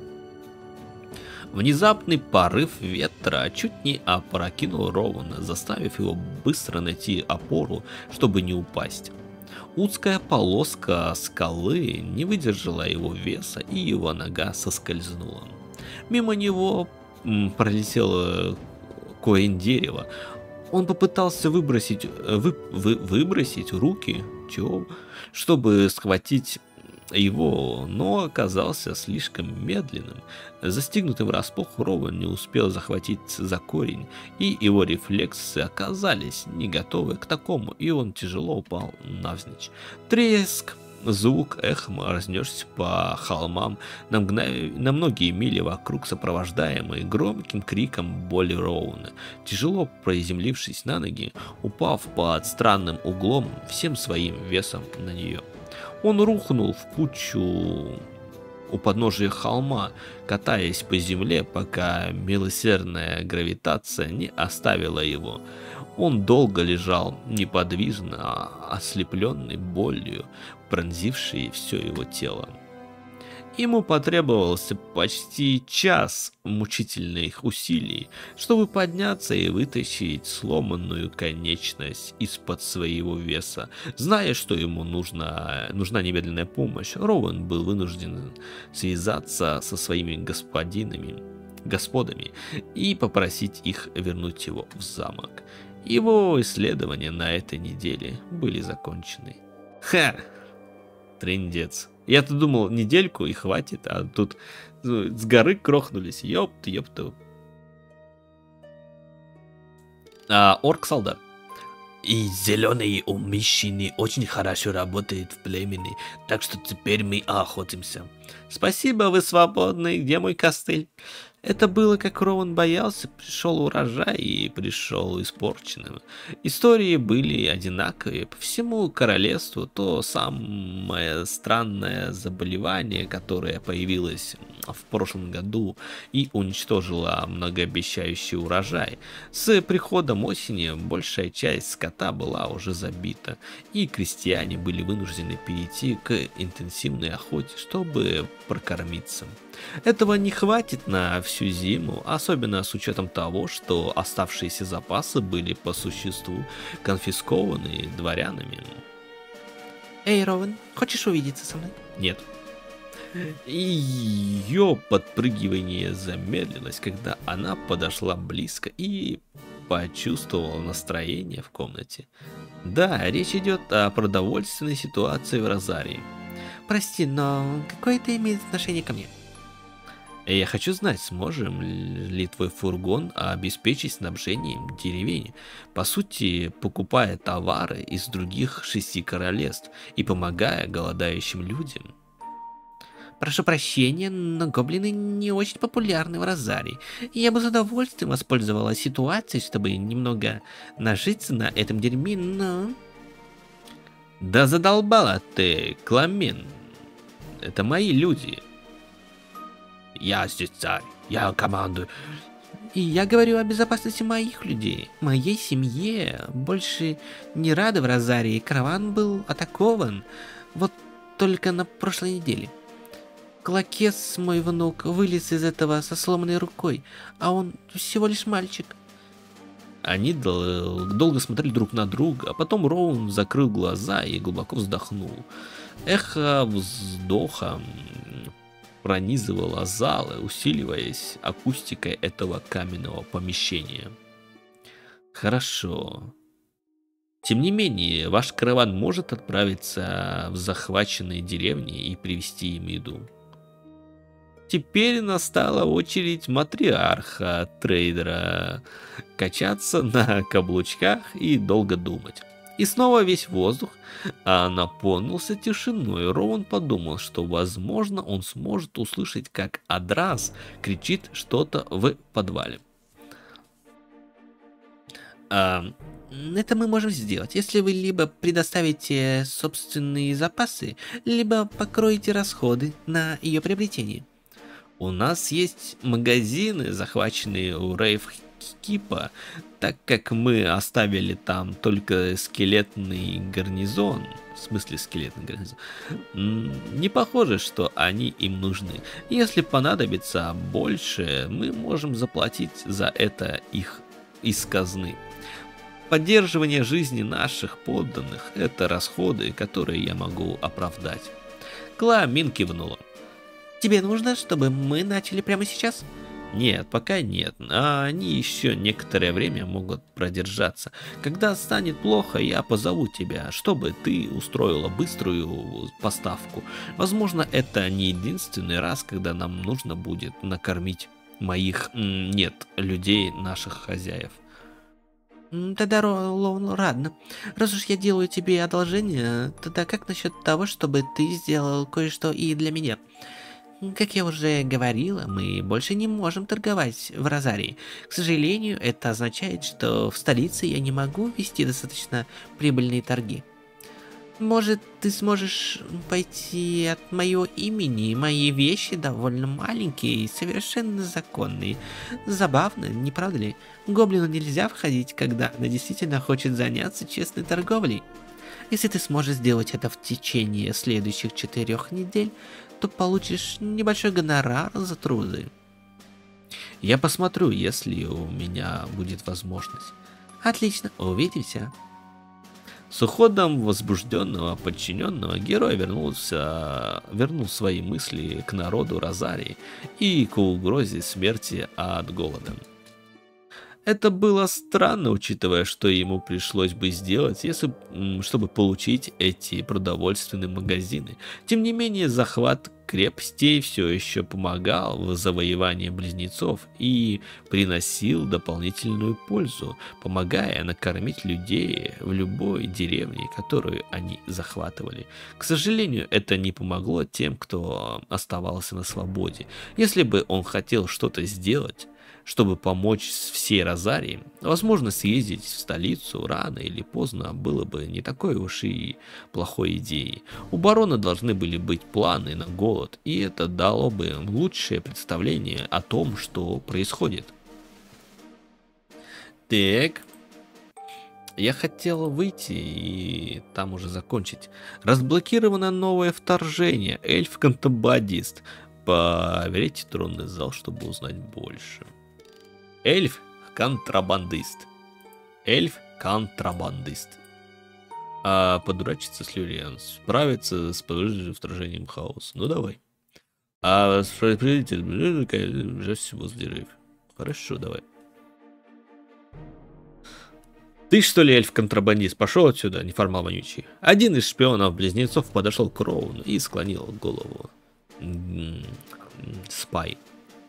Внезапный порыв ветра чуть не опрокинул Роуэна, заставив его быстро найти опору, чтобы не упасть. Узкая полоска скалы не выдержала его веса, и его нога соскользнула. Мимо него пролетело корень дерева. Он попытался выбросить руки, чтобы схватить его, но оказался слишком медленным. Застигнутый врасплох, Роуэн не успел захватить за корень, и его рефлексы оказались не готовы к такому, и он тяжело упал навзничь. Треск, звук эхом разнесся по холмам на многие мили вокруг, сопровождаемый громким криком боли Роуэна. Тяжело приземлившись на ноги, упав под странным углом всем своим весом на нее, он рухнул в кучу у подножия холма, катаясь по земле, пока милосердная гравитация не оставила его. Он долго лежал неподвижно, ослепленный болью, пронзившей все его тело. Ему потребовался почти час мучительных усилий, чтобы подняться и вытащить сломанную конечность из-под своего веса. Зная, что ему нужна немедленная помощь, Роуэн был вынужден связаться со своими господами и попросить их вернуть его в замок. Его исследования на этой неделе были закончены. Ха! Трындец. Я-то думал, недельку и хватит, а тут с горы крохнулись. Ёпта. Орк-солдат. И зеленый у мужчины очень хорошо работает в племени, так что теперь мы охотимся. Спасибо, вы свободны. Где мой костыль? Это было, как Роуэн боялся. Пришел урожай и пришел испорченным. Истории были одинаковые по всему королевству. То самое странное заболевание, которое появилось в прошлом году и уничтожило многообещающий урожай. С приходом осени большая часть скота была уже забита, и крестьяне были вынуждены перейти к интенсивной охоте, чтобы прокормиться. Этого не хватит на всю зиму, особенно с учетом того, что оставшиеся запасы были по существу конфискованы дворянами. Эй, Роуэн, хочешь увидеться со мной? Нет. И ее подпрыгивание замедлилось, когда она подошла близко и почувствовала настроение в комнате. Да, речь идет о продовольственной ситуации в Розарии. Прости, но какое это имеет отношение ко мне? Я хочу знать, сможем ли твой фургон обеспечить снабжением деревень, по сути, покупая товары из других 6 королевств и помогая голодающим людям. Прошу прощения, но гоблины не очень популярны в Розарии. Я бы с удовольствием воспользовалась ситуацией, чтобы немного нажиться на этом дерьме, но... Да задолбала ты, Кламен. Это мои люди. Я здесь царь, я командую. И я говорю о безопасности моих людей. Моей семье больше не рады в Розарии. Караван был атакован. Вот только на прошлой неделе. Клакес, мой внук, вылез из этого со сломанной рукой, а он всего лишь мальчик. Они долго смотрели друг на друга, а потом Роуэн закрыл глаза и глубоко вздохнул. Эхо вздоха пронизывало залы, усиливаясь акустикой этого каменного помещения. Хорошо. Тем не менее, ваш караван может отправиться в захваченные деревни и привезти им еду. Теперь настала очередь матриарха трейдера качаться на каблучках и долго думать. И снова весь воздух наполнился тишиной. Роуэн подумал, что, возможно, он сможет услышать, как Адрас кричит что-то в подвале. Это мы можем сделать, если вы либо предоставите собственные запасы, либо покроете расходы на ее приобретение. У нас есть магазины, захваченные у Рейв-Кипа, так как мы оставили там только скелетный гарнизон. В смысле скелетный гарнизон? Не похоже, что они им нужны. Если понадобится больше, мы можем заплатить за это их из казны. Поддерживание жизни наших подданных – это расходы, которые я могу оправдать. Кламин кивнула. Тебе нужно, чтобы мы начали прямо сейчас? Нет, пока нет. А они еще некоторое время могут продержаться. Когда станет плохо, я позову тебя, чтобы ты устроила быструю поставку. Возможно, это не единственный раз, когда нам нужно будет накормить людей, наших хозяев. Тогда, ладно. Раз уж я делаю тебе одолжение, тогда как насчет того, чтобы ты сделал кое-что и для меня? Как я уже говорила, мы больше не можем торговать в Розарии. К сожалению, это означает, что в столице я не могу вести достаточно прибыльные торги. Может, ты сможешь пойти от моего имени? Мои вещи довольно маленькие и совершенно законные. Забавно, не правда ли? Гоблину нельзя входить, когда она действительно хочет заняться честной торговлей. Если ты сможешь сделать это в течение следующих 4 недель, то получишь небольшой гонорар за труды. Я посмотрю, если у меня будет возможность. Отлично, увидимся. С уходом возбужденного подчиненного герой вернул свои мысли к народу Розарии и к угрозе смерти от голода. Это было странно, учитывая, что ему пришлось бы сделать, чтобы получить эти продовольственные магазины. Тем не менее, захват крепостей все еще помогал в завоевании близнецов и приносил дополнительную пользу, помогая накормить людей в любой деревне, которую они захватывали. К сожалению, это не помогло тем, кто оставался на свободе. Если бы он хотел что-то сделать, чтобы помочь всей Розарии, возможно, съездить в столицу рано или поздно было бы не такой уж и плохой идеей. У барона должны были быть планы на голод, и это дало бы лучшее представление о том, что происходит. Так, я хотел выйти и там уже закончить. Разблокировано новое вторжение, эльф-контрабандист. Проверьте тронный зал, чтобы узнать больше. Эльф-контрабандист. Эльф-контрабандист. А подурачиться с Люриан. Справиться с вторжением хаоса. Ну давай. А распределитель уже всего с деревьев. Хорошо, давай. Ты что ли эльф-контрабандист? Пошел отсюда, неформал вонючий. Один из шпионов-близнецов подошел к Роуну и склонил голову. Спай.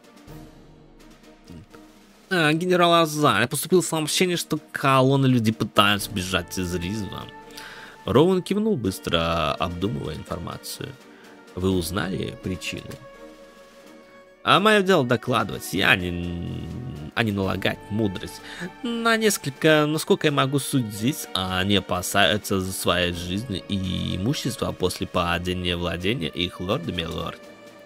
Генерал Азар, поступило сообщение, что колонны людей пытаются бежать из Ризва. Роуэн кивнул, быстро обдумывая информацию. Вы узнали причину? А мое дело докладывать, а не налагать мудрость. Насколько я могу судить, они опасаются за своей жизни и имущества после падения владения их лордами, лорд.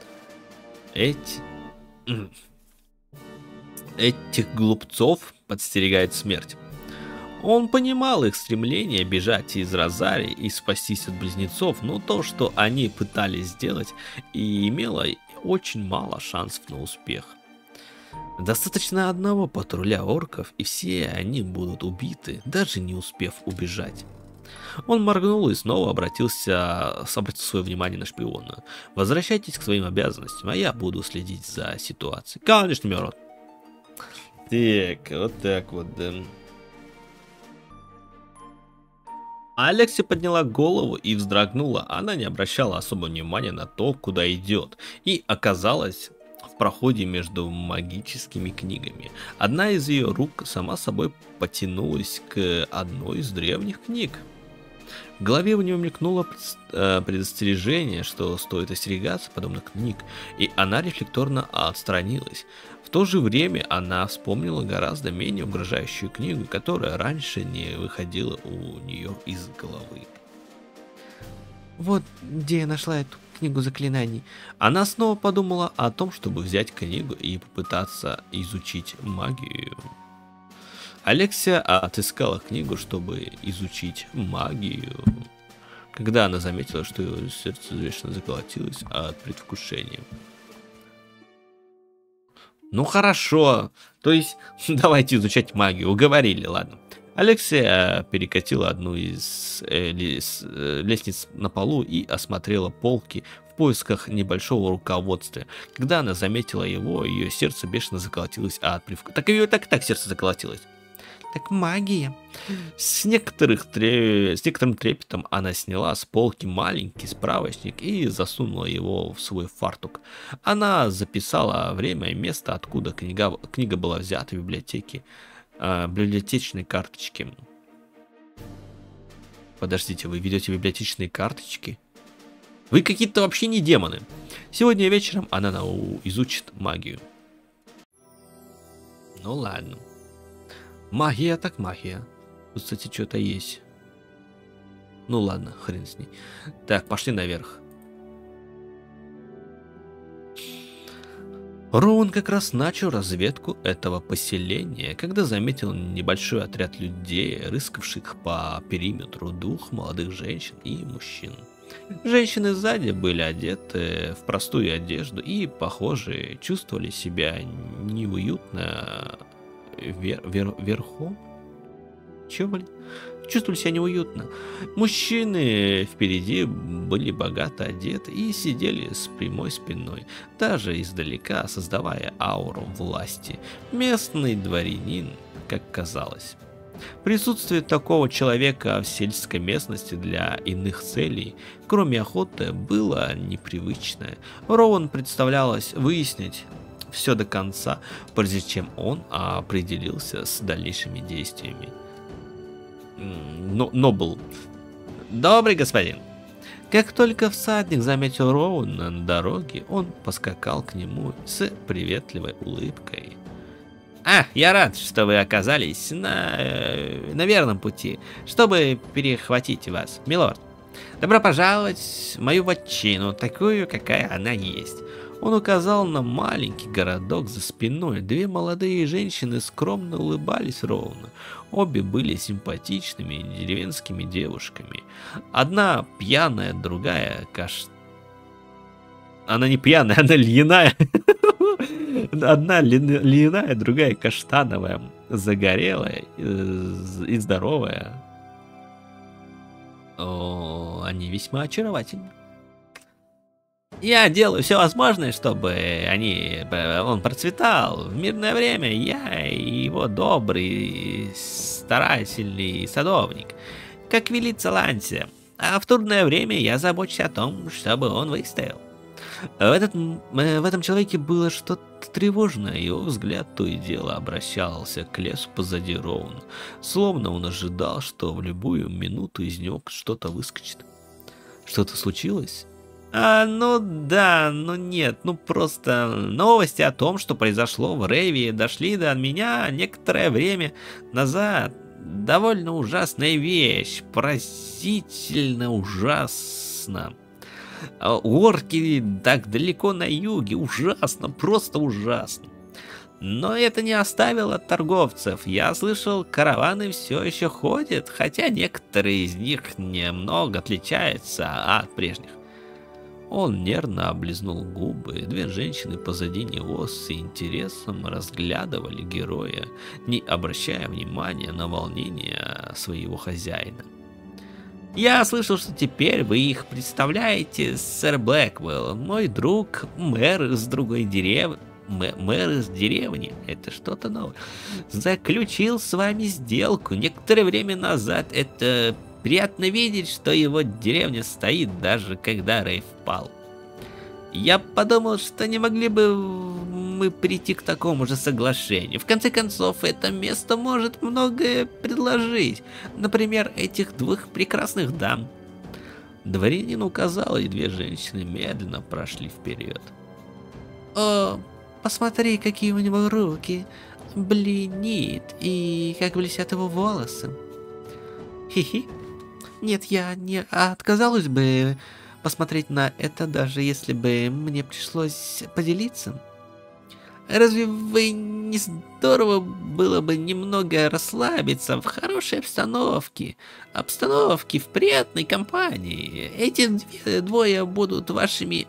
Этих глупцов подстерегает смерть. Он понимал их стремление бежать из Розарии и спастись от близнецов, но то, что они пытались сделать, и имело очень мало шансов на успех. Достаточно одного патруля орков, и все они будут убиты, даже не успев убежать. Он моргнул и снова обратил свое внимание на шпиона. Возвращайтесь к своим обязанностям, а я буду следить за ситуацией. Конечно, Мирот. Так, вот так вот, да. Алексия подняла голову и вздрогнула. Она не обращала особого внимания на то, куда идет, и оказалась в проходе между магическими книгами. Одна из ее рук сама собой потянулась к одной из древних книг. В голове у нее мелькнуло предостережение, что стоит остерегаться подобных книг, и она рефлекторно отстранилась. В то же время она вспомнила гораздо менее угрожающую книгу, которая раньше не выходила у нее из головы. Вот где я нашла эту книгу заклинаний. Она снова подумала о том, чтобы взять книгу и попытаться изучить магию. Алексия отыскала книгу, чтобы изучить магию, когда она заметила, что ее сердце вечно заколотилось от предвкушения. Ну хорошо, то есть давайте изучать магию, уговорили, ладно. Алексия перекатила одну из лестниц на полу и осмотрела полки в поисках небольшого руководства. Когда она заметила его, ее сердце бешено заколотилось от привкуса. Так ее так сердце заколотилось. Так магия. С некоторым трепетом она сняла с полки маленький справочник и засунула его в свой фартук. Она записала время и место, откуда книга была взята в библиотеке. Библиотечные карточки. Подождите, вы ведете библиотечные карточки? Вы какие-то вообще не демоны. Сегодня вечером она изучит магию. Ну ладно. Магия так магия. Тут, кстати, что-то есть. Ну ладно, хрен с ней. Так, пошли наверх. Роуэн как раз начал разведку этого поселения, когда заметил небольшой отряд людей, рыскавших по периметру, двух молодых женщин и мужчин. Женщины сзади были одеты в простую одежду и, похоже, чувствовали себя неуютно верхом. Чё, блин? Чувствовали себя неуютно. Мужчины впереди были богато одеты и сидели с прямой спиной, даже издалека создавая ауру власти. Местный дворянин, как казалось. Присутствие такого человека в сельской местности для иных целей, кроме охоты, было непривычное. Роуэн представлялось выяснить все до конца, прежде чем он определился с дальнейшими действиями. Нобл. Добрый господин. Как только всадник заметил Роуэна на дороге, он поскакал к нему с приветливой улыбкой. Я рад, что вы оказались на верном пути, чтобы перехватить вас, милорд. Добро пожаловать в мою вотчину, такую, какая она есть. Он указал на маленький городок за спиной. Две молодые женщины скромно улыбались Роуэну. Обе были симпатичными деревенскими девушками. Одна пьяная, другая Она не пьяная, она льняная. Одна льняная, другая каштановая, загорелая и здоровая. Они весьма очаровательны. Я делаю все возможное, чтобы он процветал. В мирное время я и его добрый, старательный садовник, как велит Ланси. А в трудное время я забочусь о том, чтобы он выстоял. В этом человеке было что-то тревожное, его взгляд то и дело обращался к лесу позади Роуэна, словно он ожидал, что в любую минуту из него что-то выскочит. Что-то случилось? Нет, просто новости о том, что произошло в Рейве, дошли до меня некоторое время назад. Довольно ужасная вещь, поразительно ужасно. Орки так далеко на юге, ужасно, просто ужасно. Но это не оставило торговцев. Я слышал, караваны все еще ходят, хотя некоторые из них немного отличаются от прежних. Он нервно облизнул губы. Две женщины позади него с интересом разглядывали героя, не обращая внимания на волнение своего хозяина. Я слышал, что теперь вы их представляете, сэр Блэквелл, мой друг, мэр из другой деревни. Мэр из деревни, это что-то новое, заключил с вами сделку некоторое время назад. Это приятно видеть, что его деревня стоит, даже когда Рейв пал. Я подумал, что не могли бы мы прийти к такому же соглашению. В конце концов, это место может многое предложить. Например, этих двух прекрасных дам. Дворянин указал, и две женщины медленно прошли вперед. О, посмотри, какие у него руки. Блинит, и как блестят его волосы. Хи-хи. Нет, я не отказалась бы посмотреть на это, даже если бы мне пришлось поделиться. Разве вы не здорово было бы немного расслабиться в хорошей обстановке? Обстановке в приятной компании. Эти двое будут вашими,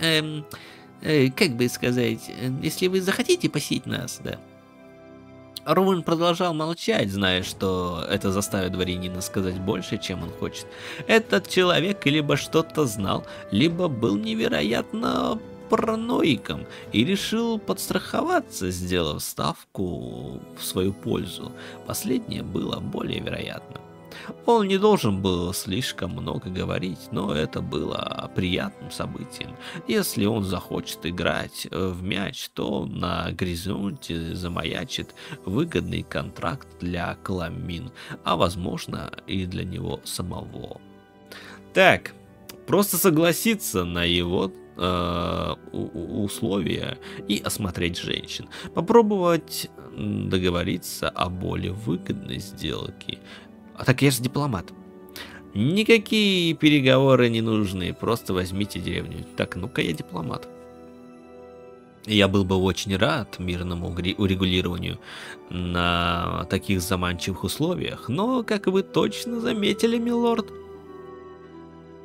как бы сказать, если вы захотите посетить нас, да. Роуэн продолжал молчать, зная, что это заставит дворянина сказать больше, чем он хочет. Этот человек либо что-то знал, либо был невероятно параноиком и решил подстраховаться, сделав ставку в свою пользу. Последнее было более вероятно. Он не должен был слишком много говорить, но это было приятным событием. Если он захочет играть в мяч, то на горизонте замаячит выгодный контракт для Каламин, а возможно и для него самого. Так, просто согласиться на его условия и осмотреть женщин. Попробовать договориться о более выгодной сделке. А так я же дипломат. Никакие переговоры не нужны, просто возьмите деревню. Так, ну-ка я дипломат. Я был бы очень рад мирному урегулированию на таких заманчивых условиях, но, как вы точно заметили, милорд,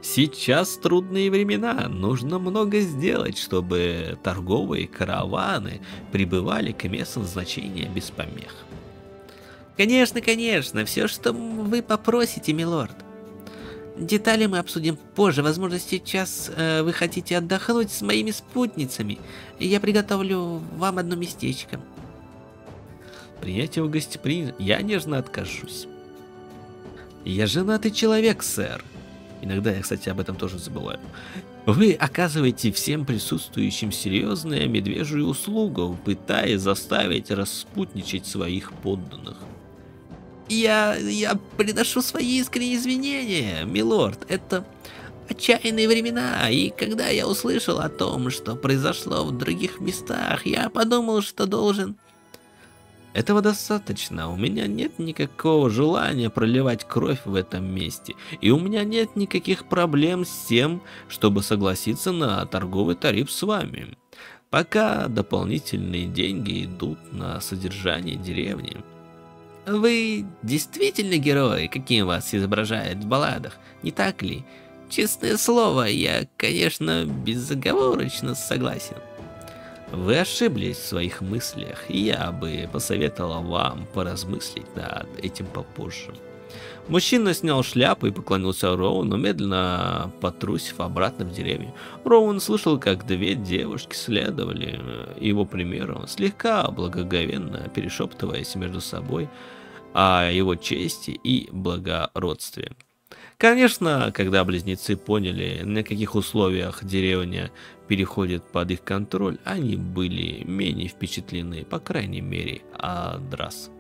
Сейчас трудные времена, нужно много сделать, чтобы торговые караваны прибывали к месту назначения без помех. Конечно, конечно, все, что вы попросите, милорд. Детали мы обсудим позже. Возможно, сейчас вы хотите отдохнуть с моими спутницами, и я приготовлю вам одно местечко. Принять его гостеприимство я нежно откажусь. Я женатый человек, сэр. Иногда я, кстати, об этом тоже забываю. Вы оказываете всем присутствующим серьезную медвежью услугу, пытаясь заставить распутничать своих подданных. Я приношу свои искренние извинения, милорд. Это отчаянные времена, и когда я услышал о том, что произошло в других местах, я подумал, что должен... Этого достаточно, у меня нет никакого желания проливать кровь в этом месте, и у меня нет никаких проблем с тем, чтобы согласиться на торговый тариф с вами, пока дополнительные деньги идут на содержание деревни. Вы действительно герой, каким вас изображают в балладах, не так ли? Честное слово, я, конечно, безоговорочно согласен. Вы ошиблись в своих мыслях, и я бы посоветовал вам поразмыслить над этим попозже. Мужчина снял шляпу и поклонился Роуну, медленно потрусив обратно в деревню. Роун слышал, как две девушки следовали его примеру, слегка благоговенно перешептываясь между собой о его чести и благородстве. Конечно, когда близнецы поняли, на каких условиях деревня переходит под их контроль, они были менее впечатлены, по крайней мере, Адрас.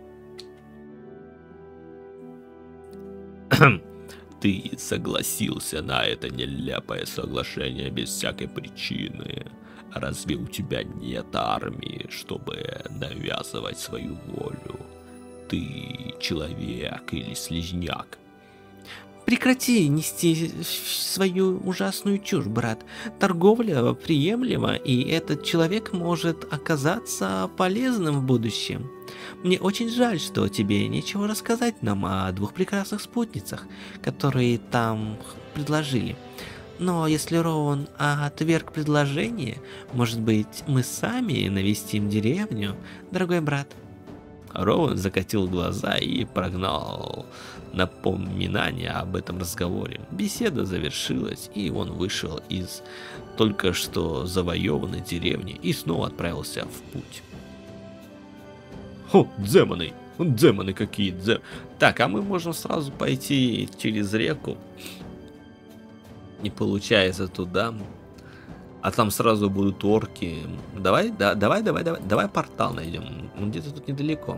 Ты согласился на это нелепое соглашение без всякой причины. Разве у тебя нет армии, чтобы навязывать свою волю? Ты человек или слизняк? Прекрати нести свою ужасную чушь, брат. Торговля приемлема, и этот человек может оказаться полезным в будущем. Мне очень жаль, что тебе нечего рассказать нам о двух прекрасных спутницах, которые там предложили. Но если Роун отверг предложение, может быть, мы сами навестим деревню, дорогой брат? Роуэн закатил глаза и прогнал напоминание об этом разговоре. Беседа завершилась, и он вышел из только что завоеванной деревни и снова отправился в путь. Хо, демоны! Демоны какие, демоны! Так, а мы можем сразу пойти через реку. Не получается туда. А там сразу будут орки. Давай портал найдем. Он где-то тут недалеко.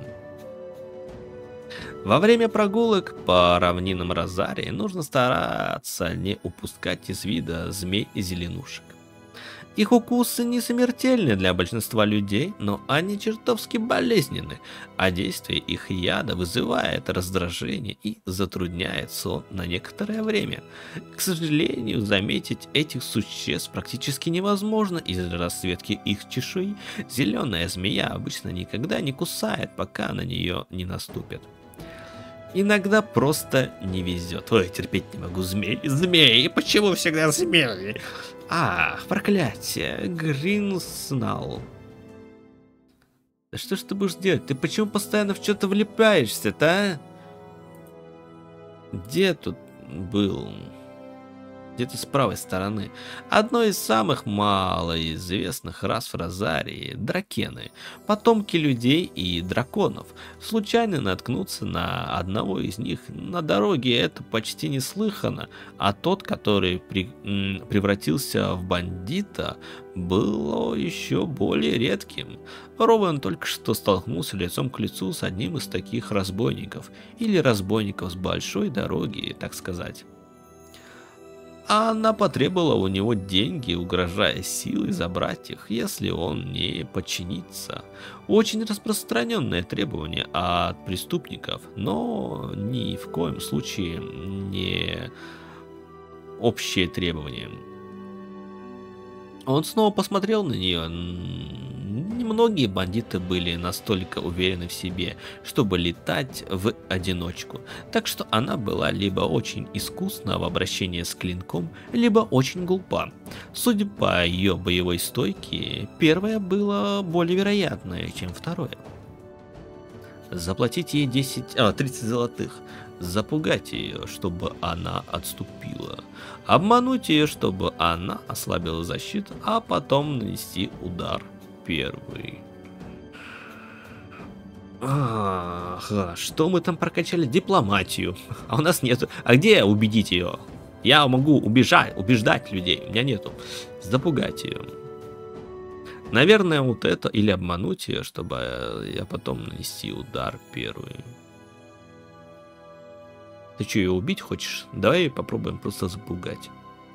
Во время прогулок по равнинам Розарии нужно стараться не упускать из вида змей и зеленушек. Их укусы не смертельны для большинства людей, но они чертовски болезненны, а действие их яда вызывает раздражение и затрудняет сон на некоторое время. К сожалению, заметить этих существ практически невозможно из-за расцветки их чешуи. Зеленая змея обычно никогда не кусает, пока на нее не наступит. Иногда просто не везет. Ой, терпеть не могу змеи. Змеи, почему всегда змеи? Ах, проклятие, Гринснал. Да что ж ты будешь делать? Ты почему постоянно в что-то влипаешься-то, а? Где тут был? Где-то с правой стороны. Одной из самых малоизвестных рас в Розарии — дракены, потомки людей и драконов. Случайно наткнуться на одного из них на дороге — это почти неслыханно, а тот, который превратился в бандита, было еще более редким. Рован только что столкнулся лицом к лицу с одним из таких разбойников, или разбойников с большой дороги, так сказать. А она потребовала у него деньги, угрожая силой забрать их, если он не подчинится. Очень распространенное требование от преступников, но ни в коем случае не общее требование. Он снова посмотрел на нее. Немногие бандиты были настолько уверены в себе, чтобы летать в одиночку, так что она была либо очень искусна в обращении с клинком, либо очень глупа. Судя по ее боевой стойке, первое было более вероятное, чем второе. Заплатить ей 30 золотых, запугать ее, чтобы она отступила, обмануть ее, чтобы она ослабила защиту, а потом нанести удар первый. Ага, что мы там прокачали? Дипломатию. А у нас нету. А где убедить ее? Я могу убеждать людей. У меня нету. Запугать ее. Наверное, вот это. Или обмануть ее, чтобы я потом нанести удар первый. Ты что, ее убить хочешь? Давай попробуем просто запугать.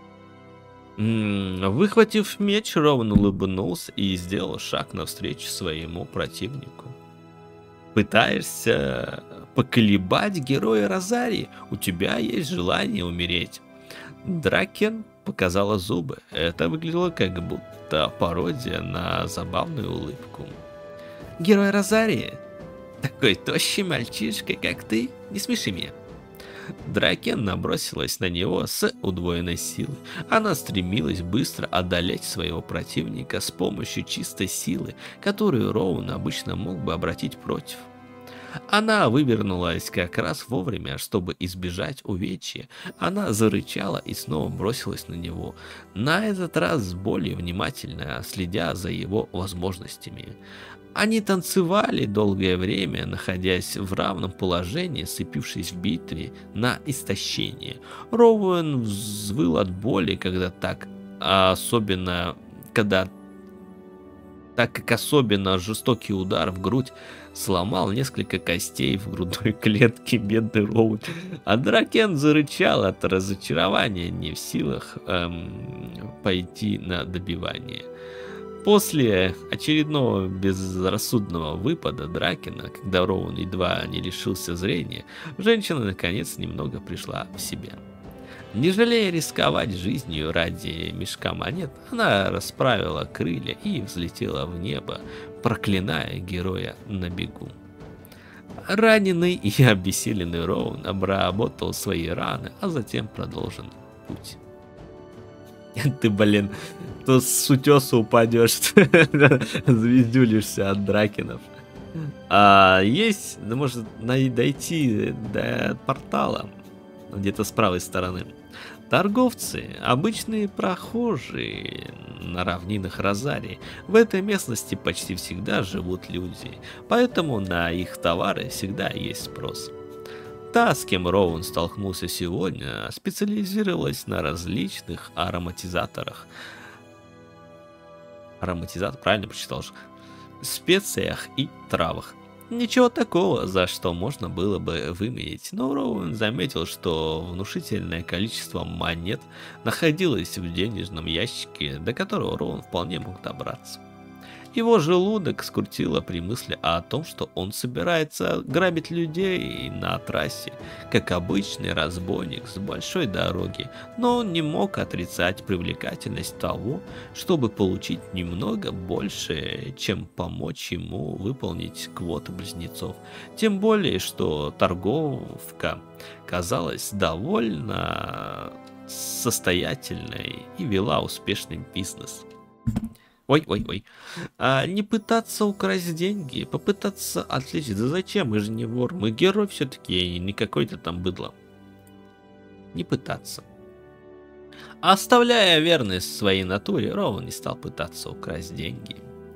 Выхватив меч, Роуэн улыбнулся и сделал шаг навстречу своему противнику. Пытаешься поколебать героя Розарии? У тебя есть желание умереть. Дракен показала зубы. Это выглядело как будто пародия на забавную улыбку. Герой Розарии? Такой тощий мальчишка, как ты? Не смеши меня. Дракен набросилась на него с удвоенной силой. Она стремилась быстро одолеть своего противника с помощью чистой силы, которую Роуэн обычно мог бы обратить против. Она вывернулась как раз вовремя, чтобы избежать увечья. Она зарычала и снова бросилась на него, на этот раз более внимательно следя за его возможностями. Они танцевали долгое время, находясь в равном положении, сцепившись в битве на истощение. Роуэн взвыл от боли, как особенно жестокий удар в грудь сломал несколько костей в грудной клетке бедный Роуэн. А Дракен зарычал от разочарования, не в силах пойти на добивание. После очередного безрассудного выпада Дракена, когда Роуэн едва не лишился зрения, женщина наконец немного пришла в себя. Не жалея рисковать жизнью ради мешка монет, она расправила крылья и взлетела в небо, проклиная героя на бегу. Раненый и обессиленный Роуэн обработал свои раны, а затем продолжил путь. Ты, блин, то с утеса упадешь, звездюлишься от дракенов. Есть, может дойти до портала, где-то с правой стороны. Торговцы, обычные прохожие на равнинах Розарии. В этой местности почти всегда живут люди, поэтому на их товары всегда есть спрос. Та, с кем Роуэн столкнулся сегодня, специализировалась на различных ароматизаторах. Правильно прочитал? Специях и травах. Ничего такого, за что можно было бы выменять, но Роуэн заметил, что внушительное количество монет находилось в денежном ящике, до которого Роуэн вполне мог добраться. Его желудок скрутило при мысли о том, что он собирается грабить людей на трассе, как обычный разбойник с большой дороги, но он не мог отрицать привлекательность того, чтобы получить немного больше, чем помочь ему выполнить квоту близнецов. Тем более, что торговка казалась довольно состоятельной и вела успешный бизнес. Ой. Не пытаться украсть деньги, попытаться отвлечь. Да зачем? Мы же не вор. Мы герой все-таки, не какой-то там быдло. Не пытаться. Оставляя верность своей натуре, Роуэн не стал пытаться украсть деньги.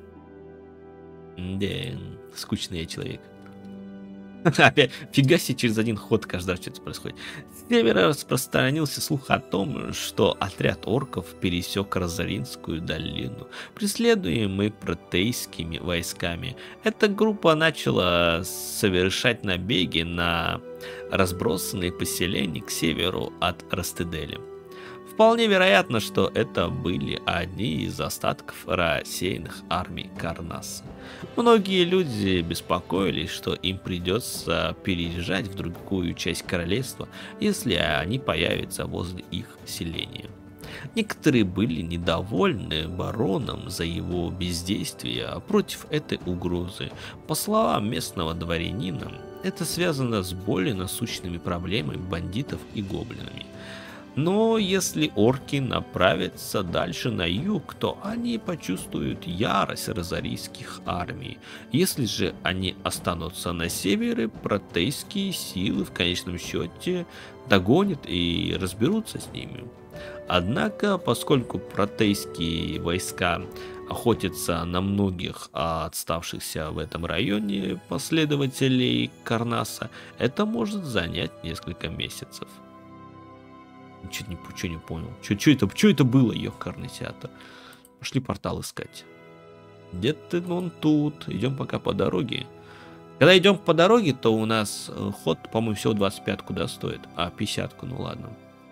Да, скучный я человек. Опять, фига себе, через один ход каждый раз что-то происходит. С севера распространился слух о том, что отряд орков пересек Розаринскую долину, преследуемый протейскими войсками. Эта группа начала совершать набеги на разбросанные поселения к северу от Растеделя. Вполне вероятно, что это были одни из остатков рассеянных армий Карнаса. Многие люди беспокоились, что им придется переезжать в другую часть королевства, если они появятся возле их селения. Некоторые были недовольны бароном за его бездействие против этой угрозы. По словам местного дворянина, это связано с более насущными проблемами бандитов и гоблинами. Но если орки направятся дальше на юг, то они почувствуют ярость розарийских армий. Если же они останутся на севере, протейские силы в конечном счете догонят и разберутся с ними. Однако, поскольку протейские войска охотятся на многих отставшихся в этом районе последователей Карнаса, это может занять несколько месяцев. Чё не понял. Чё это было, ёкарный театр? Пошли портал искать. Где-то вон тут. Идем пока по дороге. Когда идем по дороге, то у нас ход, по-моему, всего 25-ку, да, стоит? А, 50-ку, ну ладно.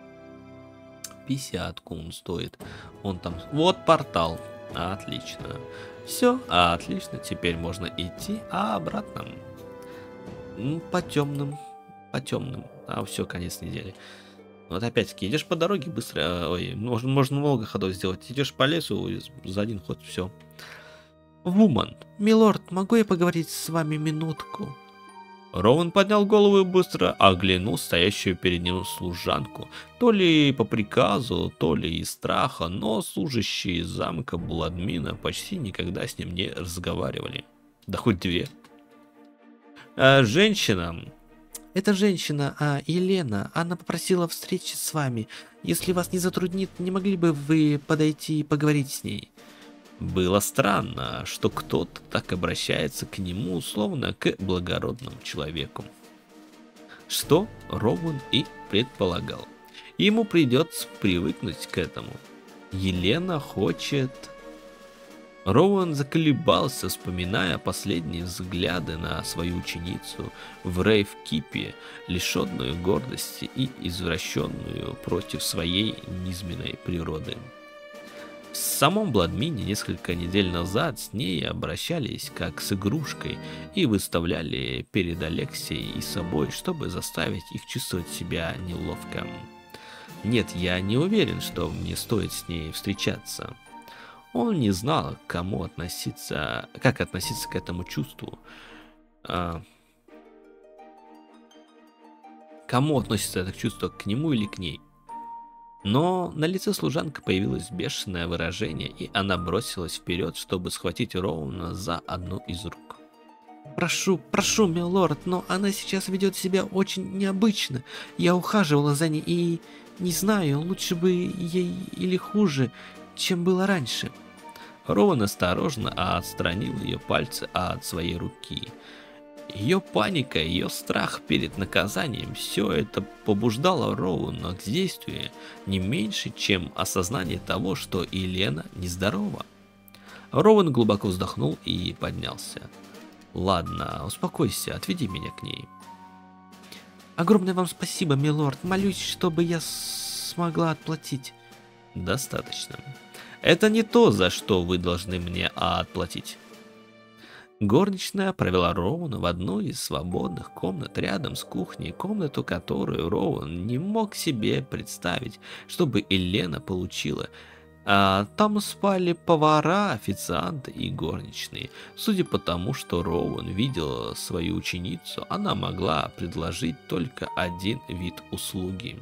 50-ку он стоит. Он там... Вот портал. Отлично. Все, отлично. Теперь можно идти обратно. По темным. А, все, конец недели. Вот опять-таки, идешь по дороге быстро, ой, можно много ходов сделать. Идешь по лесу, за один ход все. Вуман, милорд, могу я поговорить с вами минутку? Роуэн поднял голову и быстро оглянул стоящую перед ним служанку. То ли по приказу, то ли из страха, но служащие замка Бладмина почти никогда с ним не разговаривали. Да хоть две. Женщина... Эта женщина, Елена, она попросила встречи с вами. Если вас не затруднит, не могли бы вы подойти и поговорить с ней? Было странно, что кто-то так обращается к нему, словно к благородному человеку. Что Роуэн и предполагал. Ему придется привыкнуть к этому. Елена хочет... Роуэн заколебался, вспоминая последние взгляды на свою ученицу в Рейв-Кипе, лишенную гордости и извращенную против своей низменной природы. В самом Бладмине несколько недель назад с ней обращались как с игрушкой и выставляли перед Алексией и собой, чтобы заставить их чувствовать себя неловко. Нет, я не уверен, что мне стоит с ней встречаться. Он не знал, как относиться к этому чувству. Кому относится это чувство, к нему или к ней? Но на лице служанки появилось бешеное выражение, и она бросилась вперед, чтобы схватить Роуэна за одну из рук. Прошу, милорд, но она сейчас ведет себя очень необычно. Я ухаживала за ней и не знаю, лучше бы ей или хуже, чем было раньше. Роуэн осторожно отстранил ее пальцы от своей руки. Ее паника, ее страх перед наказанием, все это побуждало Роуэна к действию не меньше, чем осознание того, что Елена нездорова. Роуэн глубоко вздохнул и поднялся. Ладно, успокойся, отведи меня к ней. Огромное вам спасибо, милорд. Молюсь, чтобы я смогла отплатить. Достаточно. Это не то, за что вы должны мне отплатить. Горничная провела Роуэна в одну из свободных комнат рядом с кухней, комнату, которую Роуэн не мог себе представить, чтобы Елена получила. Там спали повара, официанты и горничные. Судя по тому, что Роуэн видел свою ученицу, она могла предложить только один вид услуги.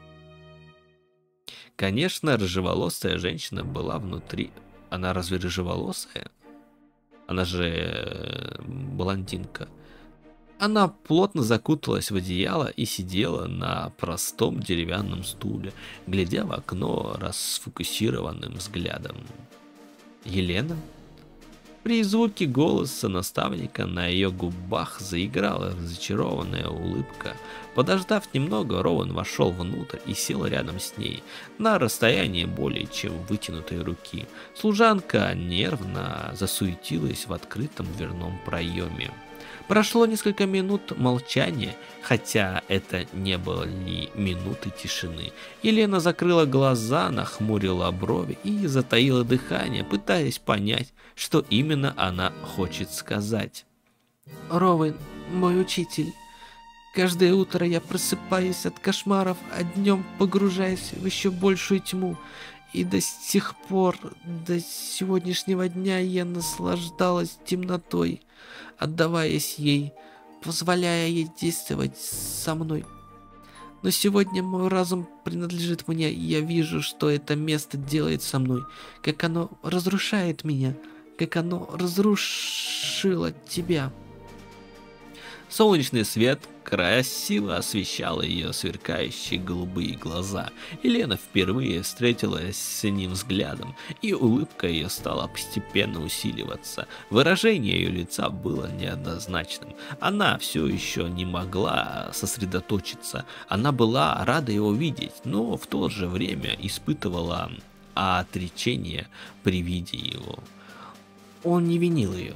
Конечно, рыжеволосая женщина была внутри. Она разве рыжеволосая? Она же блондинка. Она плотно закуталась в одеяло и сидела на простом деревянном стуле, глядя в окно расфокусированным взглядом. Елена? При звуке голоса наставника на ее губах заиграла разочарованная улыбка. Подождав немного, Роуэн вошел внутрь и сел рядом с ней, на расстоянии более чем вытянутой руки. Служанка нервно засуетилась в открытом дверном проеме. Прошло несколько минут молчания, хотя это не были минуты тишины. Елена закрыла глаза, нахмурила брови и затаила дыхание, пытаясь понять, что именно она хочет сказать. Роуэн, мой учитель, Каждое утро я просыпаюсь от кошмаров, а днем погружаюсь в еще большую тьму. И до сих пор, до сегодняшнего дня я наслаждалась темнотой, отдаваясь ей, позволяя ей действовать со мной. Но сегодня мой разум принадлежит мне, и я вижу, что это место делает со мной, как оно разрушает меня, как оно разрушило тебя. Солнечный свет красиво освещал ее сверкающие голубые глаза, и Лена впервые встретилась с ним взглядом, и улыбка ее стала постепенно усиливаться. Выражение ее лица было неоднозначным. Она все еще не могла сосредоточиться. Она была рада его видеть, но в то же время испытывала отречение при виде его. Он не винил ее.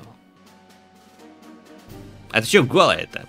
А ты чё голая-то?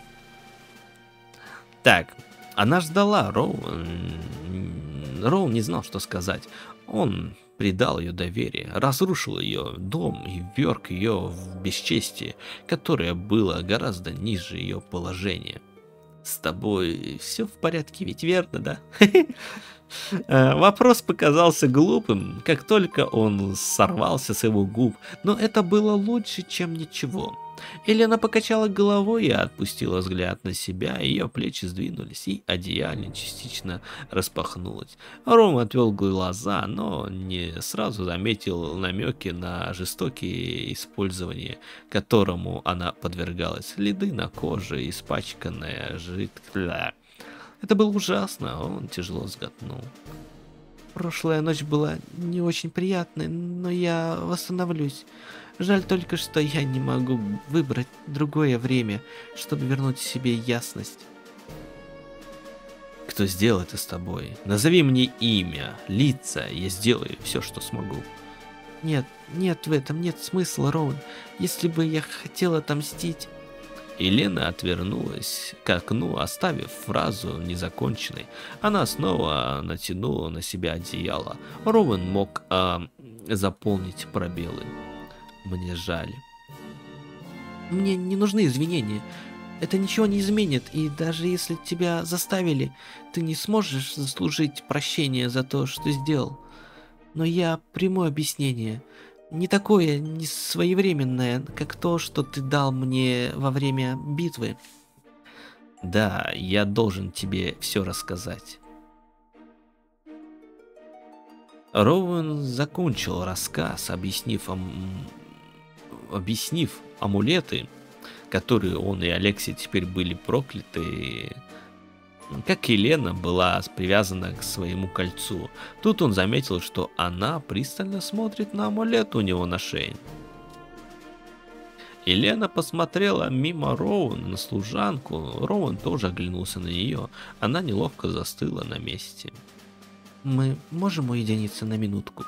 Так, она ждала Роуэн. Роуэн не знал, что сказать. Он предал ее доверие, разрушил ее дом и вверг ее в бесчестие, которое было гораздо ниже ее положения. С тобой все в порядке, ведь верно, да? Вопрос показался глупым, как только он сорвался с его губ, но это было лучше, чем ничего. Елена покачала головой и отпустила взгляд на себя, ее плечи сдвинулись, и одеялье частично распахнулось. Ром отвел глаза, но не сразу заметил намеки на жестокие использование, которому она подвергалась. Следы на коже, испачканная жидкость. Это было ужасно, он тяжело сглотнул. Прошлая ночь была не очень приятной, но я восстановлюсь. Жаль только, что я не могу выбрать другое время, чтобы вернуть себе ясность. Кто сделал это с тобой? Назови мне имя, лица, я сделаю все, что смогу. Нет, в этом нет смысла, Роуэн. Если бы я хотела отомстить... Елена отвернулась к окну, оставив фразу незаконченной. Она снова натянула на себя одеяло. Роуэн мог заполнить пробелы. Мне жаль. Мне не нужны извинения. Это ничего не изменит, и даже если тебя заставили, ты не сможешь заслужить прощения за то, что сделал. Но я приму объяснение. Не такое, не своевременное, как то, что ты дал мне во время битвы. Да, я должен тебе все рассказать. Роуэн закончил рассказ, объяснив амулеты, которые он и Алексей теперь были прокляты, как Елена была привязана к своему кольцу. Тут он заметил, что она пристально смотрит на амулет у него на шее. Елена посмотрела мимо Роуэна на служанку. Роуэн тоже оглянулся на нее. Она неловко застыла на месте. Мы можем уединиться на минутку?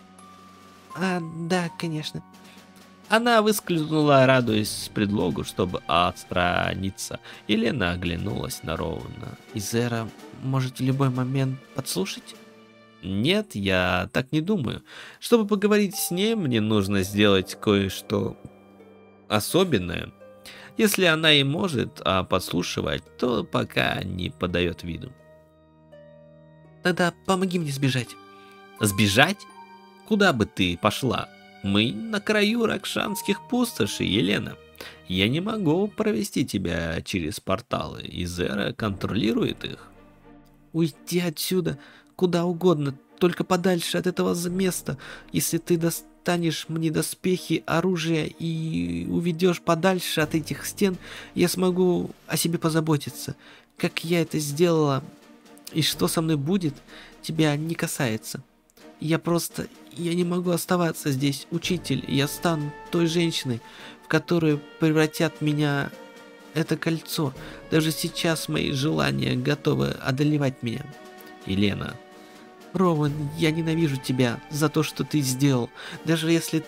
Да, конечно. Она выскользнула, радуясь с предлогу, чтобы отстраниться. Елена оглянулась на Роуэна. Изера может в любой момент подслушать? Нет, я так не думаю. Чтобы поговорить с ней, мне нужно сделать кое-что особенное. Если она и может подслушивать, то пока не подает виду. Тогда помоги мне сбежать. Сбежать? Куда бы ты пошла? Мы на краю Ракшанских пустошей, Елена. Я не могу провести тебя через порталы. Изера контролирует их. Уйди отсюда, куда угодно, только подальше от этого места. Если ты достанешь мне доспехи, оружие и уведешь подальше от этих стен, я смогу о себе позаботиться. Как я это сделала и что со мной будет, тебя не касается. Я не могу оставаться здесь, учитель. Я стану той женщиной, в которую превратят меня это кольцо. Даже сейчас мои желания готовы одолевать меня. Елена. Роуэн, я ненавижу тебя за то, что ты сделал. Даже если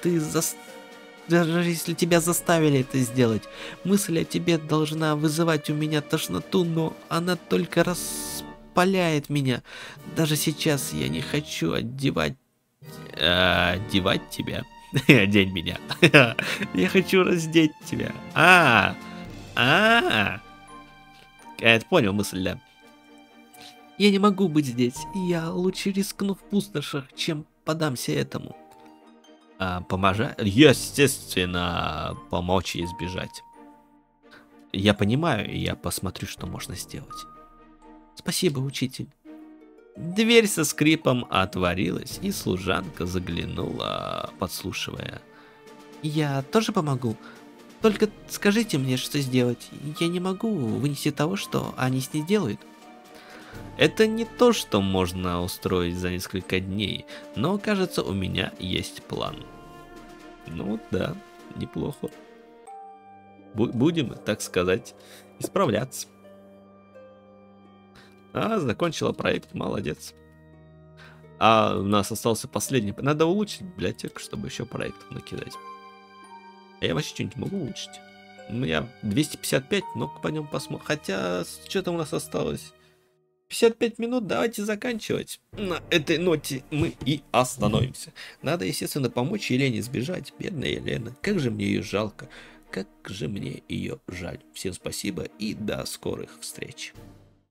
тебя заставили это сделать. Мысль о тебе должна вызывать у меня тошноту, но она только распаляет меня. Даже сейчас я не хочу одевать тебя. Одень меня. Я хочу раздеть тебя. Я это понял мысль, да. Я не могу быть здесь. Я лучше рискну в пустошах, чем подамся этому. Естественно, помочь ей избежать. Я понимаю, и я посмотрю, что можно сделать. Спасибо, учитель. Дверь со скрипом отворилась, и служанка заглянула, подслушивая. Я тоже помогу. Только скажите мне, что сделать. Я не могу вынести того, что они с ней делают. Это не то, что можно устроить за несколько дней, но, кажется, у меня есть план. Ну да, неплохо. Будем, так сказать, исправляться. Закончила проект, молодец. А у нас остался последний. Надо улучшить библиотеку, чтобы еще проектов накидать. А я вообще что-нибудь могу улучшить? У меня 255, ну-ка по нем посмотрим. Хотя, что там у нас осталось? 55 минут, давайте заканчивать. На этой ноте мы и остановимся. Надо, естественно, помочь Елене сбежать. Бедная Елена. Как же мне ее жалко. Как же мне ее жаль. Всем спасибо и до скорых встреч.